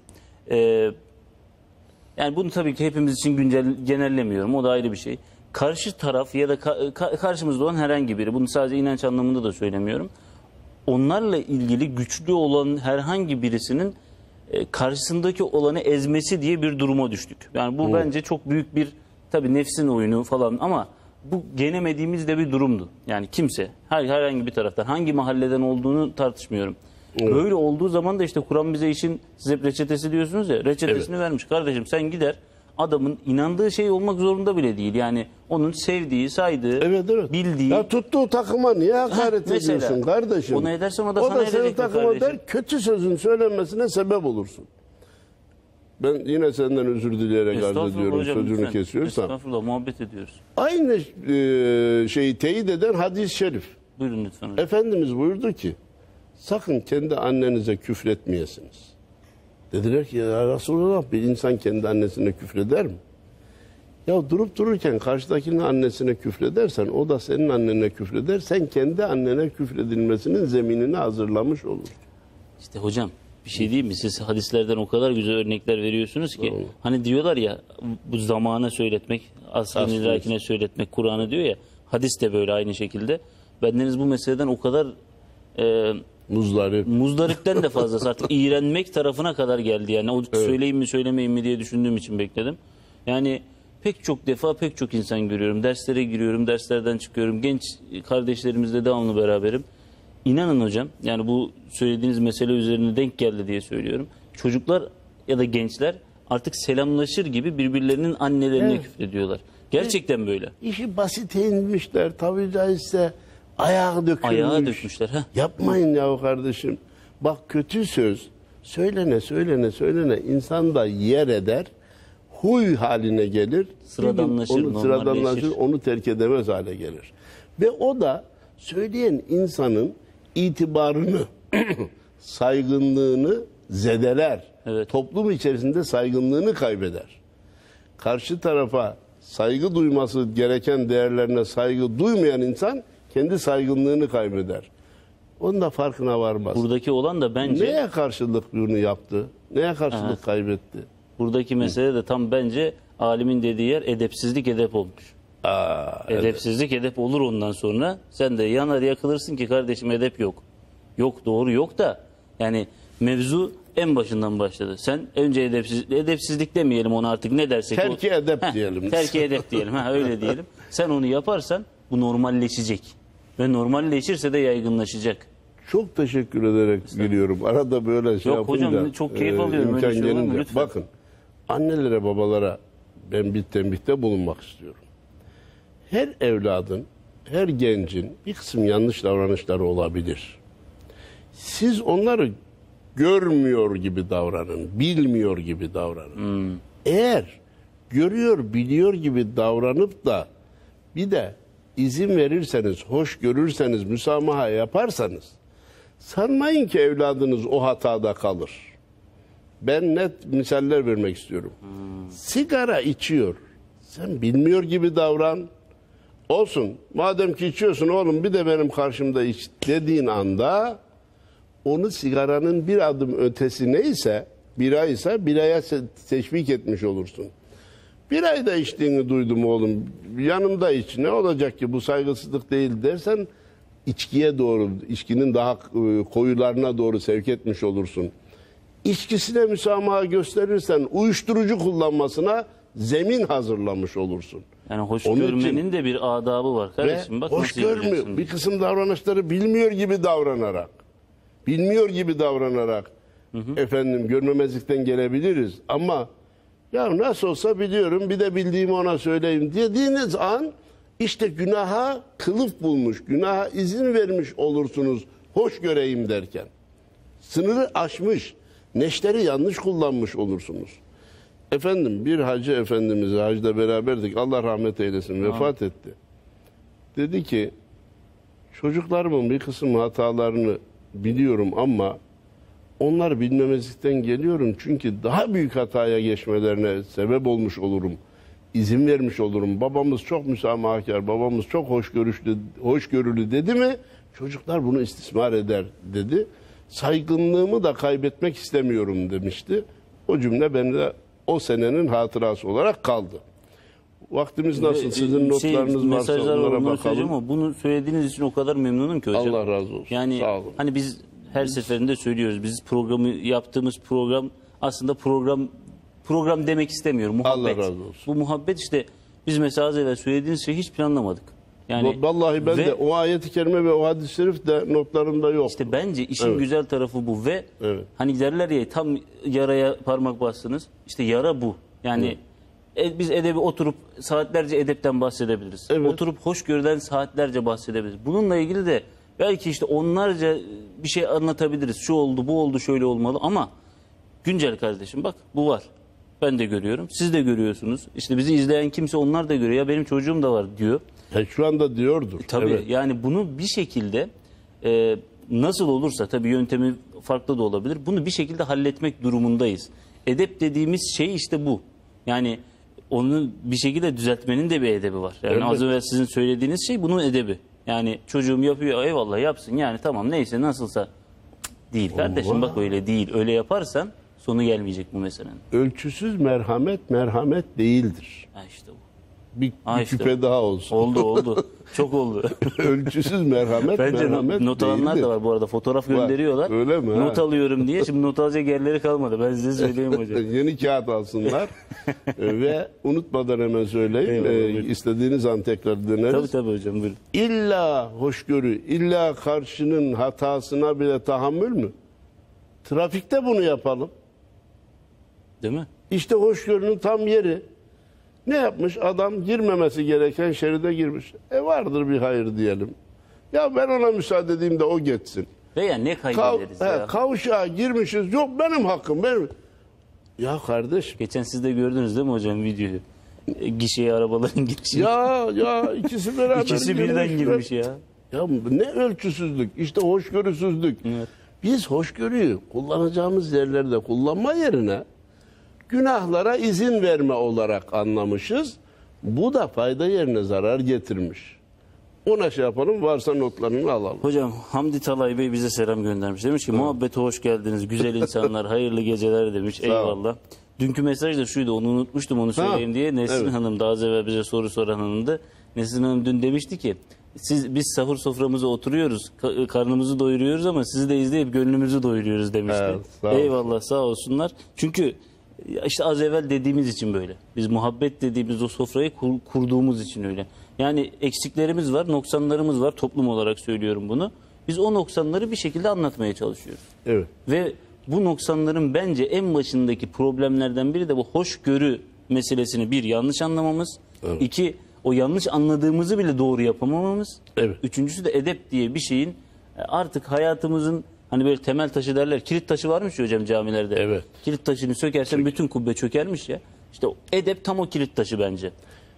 Yani bunu tabii ki hepimiz için genellemiyorum. O da ayrı bir şey. Karşı taraf ya da karşımızda olan herhangi biri. Bunu sadece inanç anlamında da söylemiyorum. Onlarla ilgili güçlü olan herhangi birisinin karşısındaki olanı ezmesi diye bir duruma düştük. Yani bu bence çok büyük bir tabii nefsin oyunu falan ama bu genemediğimiz de bir durumdu. Yani kimse herhangi bir taraftan hangi mahalleden olduğunu tartışmıyorum. Böyle olduğu zaman da işte Kur'an bize işin, siz hep reçetesi diyorsunuz ya, reçetesini vermiş. Kardeşim sen gider, adamın inandığı şey olmak zorunda bile değil. Yani onun sevdiği, saydığı, bildiği. Ya tuttuğu takıma niye hakaret mesela, ediyorsun kardeşim? onu edersen o da sana senin edecek mi takıma kardeşim? der, kötü sözün söylenmesine sebep olursun. Ben yine senden özür dileyerek arz Estağfurullah ediyorum, hocam, sözünü lütfen. kesiyorsam. Estağfurullah, muhabbet ediyoruz. Aynı şeyi teyit eden hadis-i şerif. Buyurun lütfen hocam. Efendimiz buyurdu ki, sakın kendi annenize küfretmeyesiniz. Dediler ki ya Resulallah, bir insan kendi annesine küfreder mi? Ya durup dururken karşıdakinin annesine küfredersen o da senin annene küfreder. Sen kendi annene küfredilmesinin zeminini hazırlamış olursun. İşte hocam bir şey diyeyim mi? Siz hadislerden o kadar güzel örnekler veriyorsunuz ki. Hani diyorlar ya bu zamana söyletmek, asrın idrakine söyletmek Kur'an'ı diyor ya. Hadis de böyle aynı şekilde. Bendeniz bu meseleden o kadar muzdaripten de fazlası artık iğrenmek tarafına kadar geldi. Yani o söyleyeyim mi söylemeyeyim mi diye düşündüğüm için bekledim. Yani pek çok defa pek çok insan görüyorum. Derslere giriyorum, derslerden çıkıyorum. Genç kardeşlerimizle devamlı beraberim. İnanın hocam yani bu söylediğiniz mesele üzerine denk geldi diye söylüyorum. Çocuklar ya da gençler artık selamlaşır gibi birbirlerinin annelerine küfrediyorlar. Gerçekten böyle. İşi basite inmişler. Tabii caizse ayağı dökülmüş. Ayağa dökmüşler. Heh. Yapmayın yahu kardeşim. Bak kötü söz söylene insan da yer eder. Huy haline gelir. Sıradanlaşır, onu terk edemez hale gelir. Ve o da söyleyen insanın itibarını, saygınlığını zedeler. Evet. Toplum içerisinde saygınlığını kaybeder. Karşı tarafa saygı duyması gereken değerlerine saygı duymayan insan kendi saygınlığını kaybeder. Onun da farkına varmaz. Buradaki olan da bence... Neye karşılık bunu yaptı? Neye karşılık kaybetti? Buradaki mesele de tam bence alimin dediği yer edepsizlik edep olmuş. Edepsizlik edep olur ondan sonra. Sen de yanar yakılırsın ki kardeşim edep yok. Yok doğru yok da yani mevzu en başından başladı. Sen önce edepsizlik demeyelim ona artık ne dersek. Terki edep diyelim. Terki edep diyelim. Öyle diyelim. Sen onu yaparsan bu normalleşecek. Ve normalleşirse de yaygınlaşacak. Çok teşekkür ederek gülüyorum. Arada böyle şey Yok yapınca. hocam çok keyif alıyorum. İmkan Öyle şey olur mu? gelince. Lütfen. Bakın annelere babalara ben bir tembihte bulunmak istiyorum. Her evladın, her gencin bir kısım yanlış davranışları olabilir. Siz onları görmüyor gibi davranın, bilmiyor gibi davranın. Eğer görüyor, biliyor gibi davranıp da bir de izin verirseniz, hoş görürseniz, müsamaha yaparsanız sanmayın ki evladınız o hatada kalır. Ben net misaller vermek istiyorum. Sigara içiyor. Sen bilmiyor gibi davran. Olsun. Madem ki içiyorsun oğlum bir de benim karşımda iç dediğin anda onu sigaranın bir adım ötesi neyse bira ise biraya teşvik etmiş olursun. Birayı da içtiğini duydum oğlum. Yanımda iç. Ne olacak ki bu saygısızlık değil dersen içkiye doğru, içkinin daha koyularına doğru sevk etmiş olursun. İçkisine müsamaha gösterirsen uyuşturucu kullanmasına zemin hazırlamış olursun. Yani hoş Onun görmenin için- de bir adabı var kardeşim. Bak hoş nasıl görmüyor. yapacaksın. Bir kısım davranışları bilmiyor gibi davranarak efendim görmemezlikten gelebiliriz ama ya nasıl olsa biliyorum bir de bildiğimi ona söyleyeyim dediğiniz an işte günaha kılıf bulmuş, günaha izin vermiş olursunuz hoş göreyim derken. Sınırı aşmış, neşteri yanlış kullanmış olursunuz. Efendim bir hacı efendimize hacda beraberdik. Allah rahmet eylesin. Vefat etti. Dedi ki çocuklarımın bir kısım hatalarını biliyorum ama onları bilmemezlikten geliyorum. Çünkü daha büyük hataya geçmelerine sebep olmuş olurum. İzin vermiş olurum. Babamız çok müsamahakar, babamız çok hoşgörülü dedi mi çocuklar bunu istismar eder dedi. Saygınlığımı da kaybetmek istemiyorum demişti. O cümle bende o senenin hatırası olarak kaldı. Vaktimiz nasıl? Sizin notlarınız varsa mesajlar onlara onları söyleyeceğim bakalım. ama bunu söylediğiniz için o kadar memnunum ki hocam. Allah razı olsun. Yani Sağ olun. hani biz her seferinde söylüyoruz. Biz yaptığımız program aslında program demek istemiyorum. Muhabbet. Allah razı olsun. Bu muhabbet işte biz mesela az evvel söylediğiniz şeyi hiç planlamadık. Yani Vallahi ben ve de o ayet-i kerime ve o hadis-i şerif de notlarımda yok. işte bence işin Evet. güzel tarafı bu ve Evet. hani derler ya tam yaraya parmak bastınız. İşte yara bu. Yani biz edebi oturup saatlerce edepten bahsedebiliriz. Evet. Oturup hoşgörüden saatlerce bahsedebiliriz. Bununla ilgili de belki işte onlarca bir şey anlatabiliriz. Şu oldu, bu oldu, şöyle olmalı ama güncel kardeşim bak bu var. Ben de görüyorum. Siz de görüyorsunuz. İşte bizi izleyen kimse onlar da görüyor. Ya benim çocuğum da var diyor. Şu anda diyordur. Tabii Evet. yani bunu bir şekilde nasıl olursa tabii yöntemi farklı da olabilir. Bunu bir şekilde halletmek durumundayız. Edep dediğimiz şey işte bu. Yani onu bir şekilde düzeltmenin de bir edebi var. Yani Evet. az evvel sizin söylediğiniz şey bunun edebi. Yani çocuğum yapıyor eyvallah yapsın yani tamam neyse nasılsa Değil kardeşim, Allah. bak öyle değil. Öyle yaparsan sonu gelmeyecek bu meselenin. Ölçüsüz merhamet merhamet değildir. Ha işte bu. Bir işte. küpe daha olsun. Oldu. Çok oldu. Ölçüsüz merhamet Bence merhamet not alanlar değildir. da var bu arada. Fotoğraf gönderiyorlar. Öyle mi? Not Ha. alıyorum diye. Şimdi not alacak yerleri kalmadı. Ben size söyleyeyim hocam. Yeni kağıt alsınlar ve unutmadan hemen söyleyeyim. Eyvallah, buyurun. İstediğiniz an tekrar döneriz. Tabii hocam, buyurun. İlla hoşgörü, illa karşının hatasına bile tahammül mü? Trafikte bunu yapalım. Değil mi? İşte hoşgörünün tam yeri. Ne yapmış? Adam girmemesi gereken şeride girmiş. Vardır bir hayır diyelim. Ya ben ona müsaade edeyim de o geçsin. Veya ne kaybederiz ya? Kavşağa girmişiz. Yok benim hakkım. Benim. Ya kardeş. Geçen siz de gördünüz değil mi hocam videoyu? Gişeye arabaların girişi. Ya ikisi beraber İkisi birden girmiş ya. Ya ne ölçüsüzlük. İşte hoşgörüsüzlük. Evet. Biz hoşgörüyü kullanacağımız yerlerde kullanma yerine günahlara izin verme olarak anlamışız. Bu da fayda yerine zarar getirmiş. Ona şey yapalım, varsa notlarını alalım. Hocam Hamdi Talay Bey bize selam göndermiş. Demiş ki muhabbete hoş geldiniz güzel insanlar, hayırlı geceler demiş. Eyvallah. Dünkü mesaj da şuydu, onu unutmuştum, onu söyleyeyim diye. Nesrin evet. Hanım da az evvel bize soru soran hanımdı. Nesrin Hanım dün demişti ki biz sahur soframıza oturuyoruz, karnımızı doyuruyoruz ama sizi de izleyip gönlümüzü doyuruyoruz demişti. Evet, sağ olsun. Eyvallah, sağ olsunlar. Çünkü işte az evvel dediğimiz için böyle. Biz muhabbet dediğimiz o sofrayı kurduğumuz için öyle. Yani eksiklerimiz var, noksanlarımız var, toplum olarak söylüyorum bunu. Biz o noksanları bir şekilde anlatmaya çalışıyoruz. Evet. Ve bu noksanların bence en başındaki problemlerden biri de bu hoşgörü meselesini bir yanlış anlamamız. Evet. İki, o yanlış anladığımızı bile doğru yapamamamız. Evet. Üçüncüsü de edep diye bir şeyin artık hayatımızın hani böyle temel taşı derler. Kilit taşı varmış ya hocam camilerde. Evet. Kilit taşını sökersen bütün kubbe çökermiş ya. İşte edep tam o kilit taşı bence.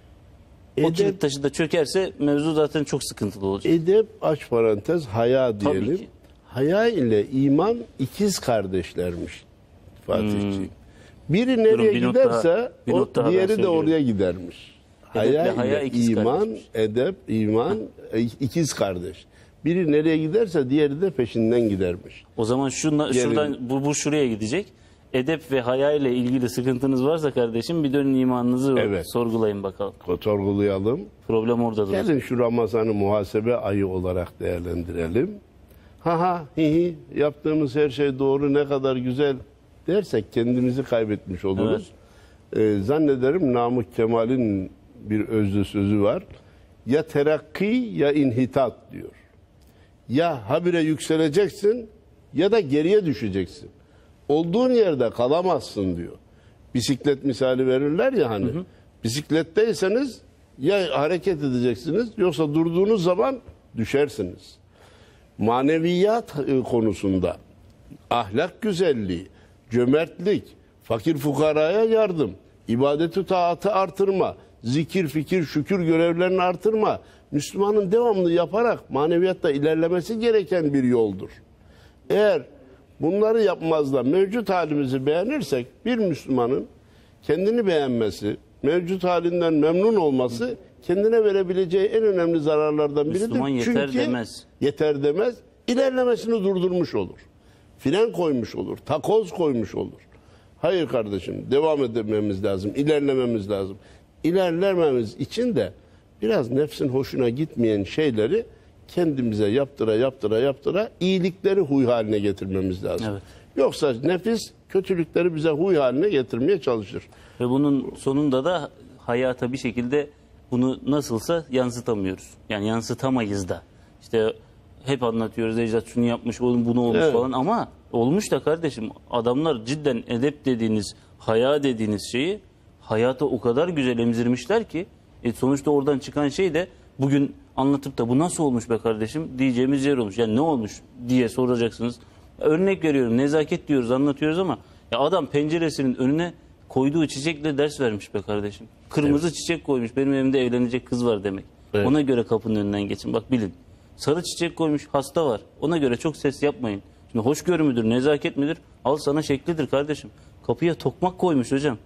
O kilit taşı da çökerse mevzu zaten çok sıkıntılı olacak. Edep aç parantez haya Tabii diyelim. ki. Haya ile iman ikiz kardeşlermiş Fatihciğim. Biri nereye Durun, bir not giderse bir o not daha ben diğeri de söylüyorum. oraya gidermiş. Edeple Haya haya ile ikiz iman, kardeşmiş. edep, iman ikiz kardeş. Biri nereye giderse diğeri de peşinden gidermiş. O zaman şuradan bu şuraya gidecek. Edep ve haya ile ilgili sıkıntınız varsa kardeşim bir dönün imanınızı Evet. sorgulayın bakalım. Sorgulayalım. Problem orada duracak. Gelin şu Ramazan'ı muhasebe ayı olarak değerlendirelim. Ha hi yaptığımız her şey doğru, ne kadar güzel dersek kendimizi kaybetmiş oluruz. Zannederim Namık Kemal'in bir özlü sözü var. Ya terakki ya inhitat diyor. Ya habire yükseleceksin ya da geriye düşeceksin. Olduğun yerde kalamazsın diyor. Bisiklet misali verirler ya hani. Bisikletteyseniz ya hareket edeceksiniz yoksa durduğunuz zaman düşersiniz. Maneviyat konusunda ahlak güzelliği, cömertlik, fakir fukaraya yardım, ibadeti taatı artırma, zikir, fikir, şükür görevlerini artırma, Müslümanın devamlı yaparak maneviyatta ilerlemesi gereken bir yoldur. Eğer bunları yapmaz da mevcut halimizi beğenirsek bir Müslümanın kendini beğenmesi, mevcut halinden memnun olması kendine verebileceği en önemli zararlardan biridir. Müslüman yeter Çünkü demez. yeter demez, ilerlemesini durdurmuş olur. Fren koymuş olur, takoz koymuş olur. Hayır kardeşim, devam etmemiz lazım, ilerlememiz lazım. İlerlememiz için de biraz nefsin hoşuna gitmeyen şeyleri kendimize yaptıra iyilikleri huy haline getirmemiz lazım. Evet. Yoksa nefis kötülükleri bize huy haline getirmeye çalışır. Ve bunun sonunda da hayata bir şekilde bunu nasılsa yansıtamıyoruz. Yani yansıtamayız da. İşte hep anlatıyoruz Ecdat şunu yapmış, bunu olmuş Evet. falan ama olmuş da kardeşim adamlar cidden edep dediğiniz, haya dediğiniz şeyi hayata o kadar güzel emzirmişler ki sonuçta oradan çıkan şey de bugün anlatıp da bu nasıl olmuş be kardeşim diyeceğimiz yer olmuş. Yani ne olmuş diye soracaksınız. Örnek veriyorum, nezaket diyoruz, anlatıyoruz ama ya adam penceresinin önüne koyduğu çiçekle ders vermiş be kardeşim. Kırmızı çiçek koymuş, benim evimde evlenecek kız var demek. Evet. Ona göre kapının önünden geçin, bak bilin. Sarı çiçek koymuş, hasta var. Ona göre çok ses yapmayın. Şimdi hoşgörü müdür, nezaket midir? Al sana şeklidir kardeşim. Kapıya tokmak koymuş hocam.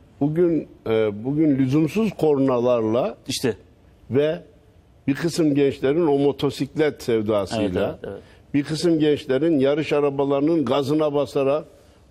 Bugün lüzumsuz kornalarla İşte ve bir kısım gençlerin o motosiklet sevdasıyla Evet. bir kısım gençlerin yarış arabalarının gazına basarak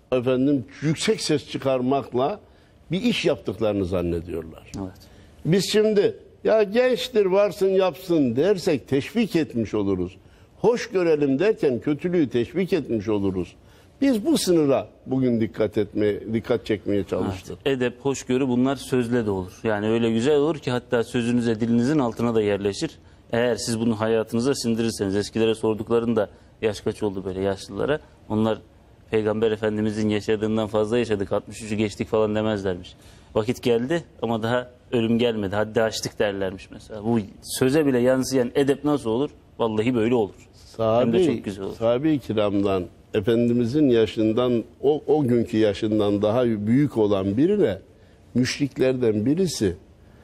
yüksek ses çıkarmakla bir iş yaptıklarını zannediyorlar. Evet. Biz şimdi ya gençtir varsın yapsın dersek teşvik etmiş oluruz. Hoş görelim derken kötülüğü teşvik etmiş oluruz. Biz bu sınıra bugün dikkat çekmeye çalıştık. Evet. Edep, hoşgörü bunlar sözle de olur. Yani öyle güzel olur ki hatta sözünüze dilinizin altına da yerleşir. Eğer siz bunu hayatınıza sindirirseniz, eskilere sorduklarında yaş kaç oldu böyle yaşlılara, onlar Peygamber Efendimizin yaşadığından fazla yaşadık, 63'ü geçtik falan demezlermiş. Vakit geldi ama daha ölüm gelmedi, haddi aştık derlermiş mesela. Bu söze bile yansıyan edep nasıl olur? Vallahi böyle olur. Hem de çok güzel olur. Sahabe-i kiramdan, Efendimizin yaşından, o günkü yaşından daha büyük olan birine, müşriklerden birisi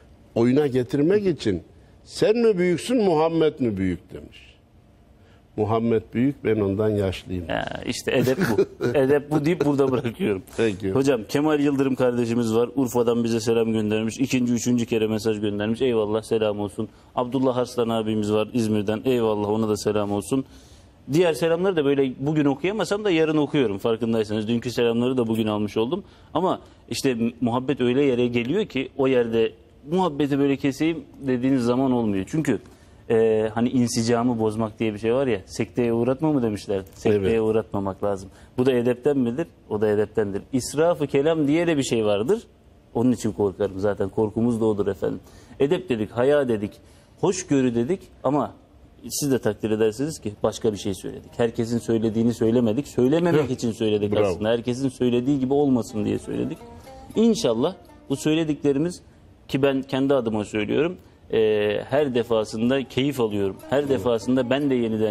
oyuna getirmek için sen mi büyüksün, Muhammed mi büyük demiş. Muhammed büyük, ben ondan yaşlıyım. Ya işte edep bu. Edep bu deyip burada bırakıyorum. Peki. Hocam Kemal Yıldırım kardeşimiz var. Urfa'dan bize selam göndermiş. Üçüncü kere mesaj göndermiş. Eyvallah, selam olsun. Abdullah Arslan abimiz var İzmir'den. Eyvallah, ona da selam olsun. Diğer selamları da böyle bugün okuyamasam da yarın okuyorum farkındaysanız. Dünkü selamları da bugün almış oldum. Ama işte muhabbet öyle yere geliyor ki o yerde muhabbeti böyle keseyim dediğiniz zaman olmuyor. Çünkü hani insicamı bozmak diye bir şey var ya, sekteye uğratma mı demişler. Sekteye Evet. uğratmamak lazım. Bu da edepten midir? O da edeptendir. İsraf-ı kelam diye de bir şey vardır. Onun için korkarım zaten. Korkumuz da odur efendim. Edep dedik, haya dedik, hoşgörü dedik ama siz de takdir edersiniz ki başka bir şey söyledik. Herkesin söylediğini söylemedik. Söylememek için söyledik Bravo. aslında. Herkesin söylediği gibi olmasın diye söyledik. İnşallah bu söylediklerimiz, ki ben kendi adıma söylüyorum, her defasında keyif alıyorum. Her defasında ben de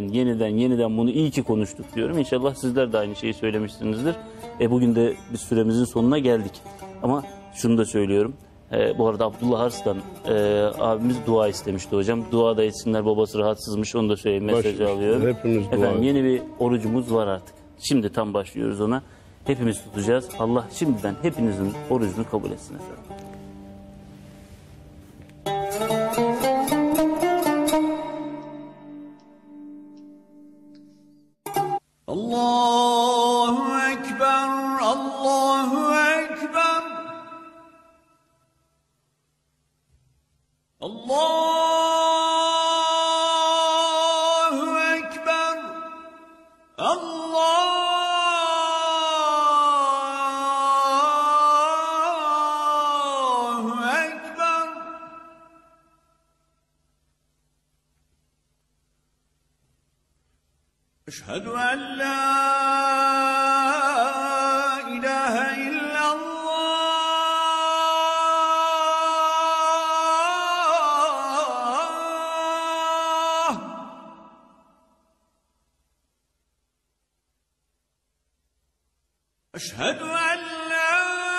yeniden bunu iyi ki konuştuk diyorum. İnşallah sizler de aynı şeyi söylemişsinizdir. Bugün de biz süremizin sonuna geldik. Ama şunu da söylüyorum. Bu arada Abdullah Arslan abimiz dua istemişti hocam. Dua da etsinler, babası rahatsızmış, onu da söyleyeyim, mesajı Baş- alıyorum. hepimiz dua Efendim, edelim. yeni bir orucumuz var artık. Şimdi tam başlıyoruz ona. Hepimiz tutacağız. Allah şimdiden hepinizin orucunu kabul etsin efendim. Allahu Ekber, Allahu Ekber. Allahu Ekber. Allahu Ekber. Eşhedü en la ilahe illallah. Eşhedü en la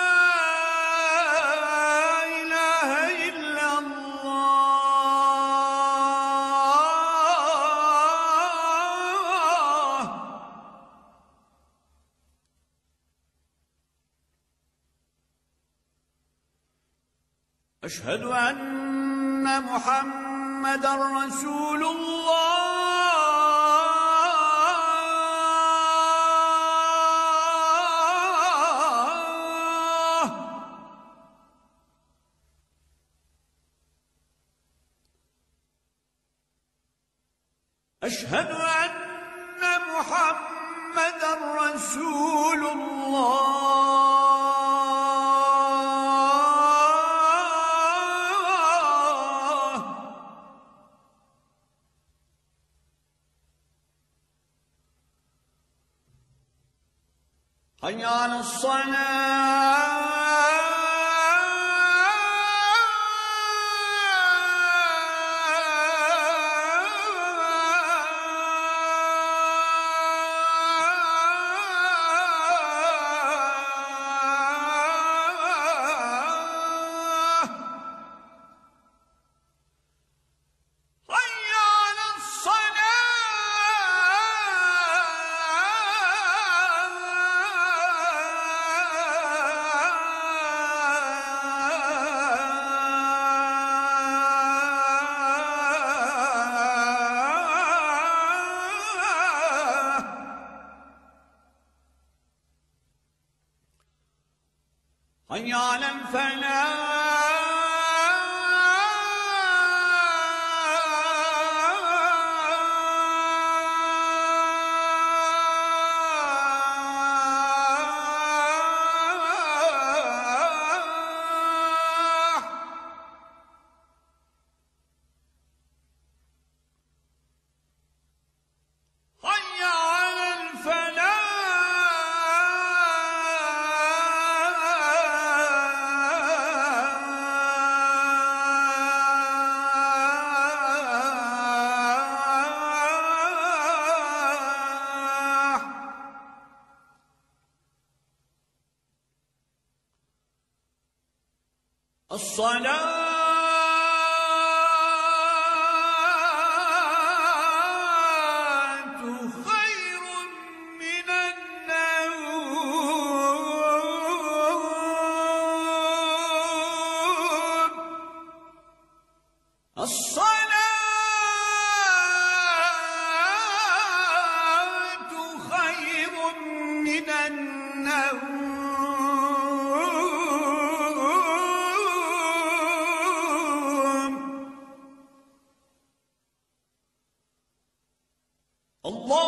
ilahe illallah. Eşhedü enne Muhammeden Resulullah. Eşhedü enne Muhammeden Resulullah. Hayy حي على الفلاح. حي على الفلاح. الصلاة خير من النوم. الصلاة خير من النوم. الله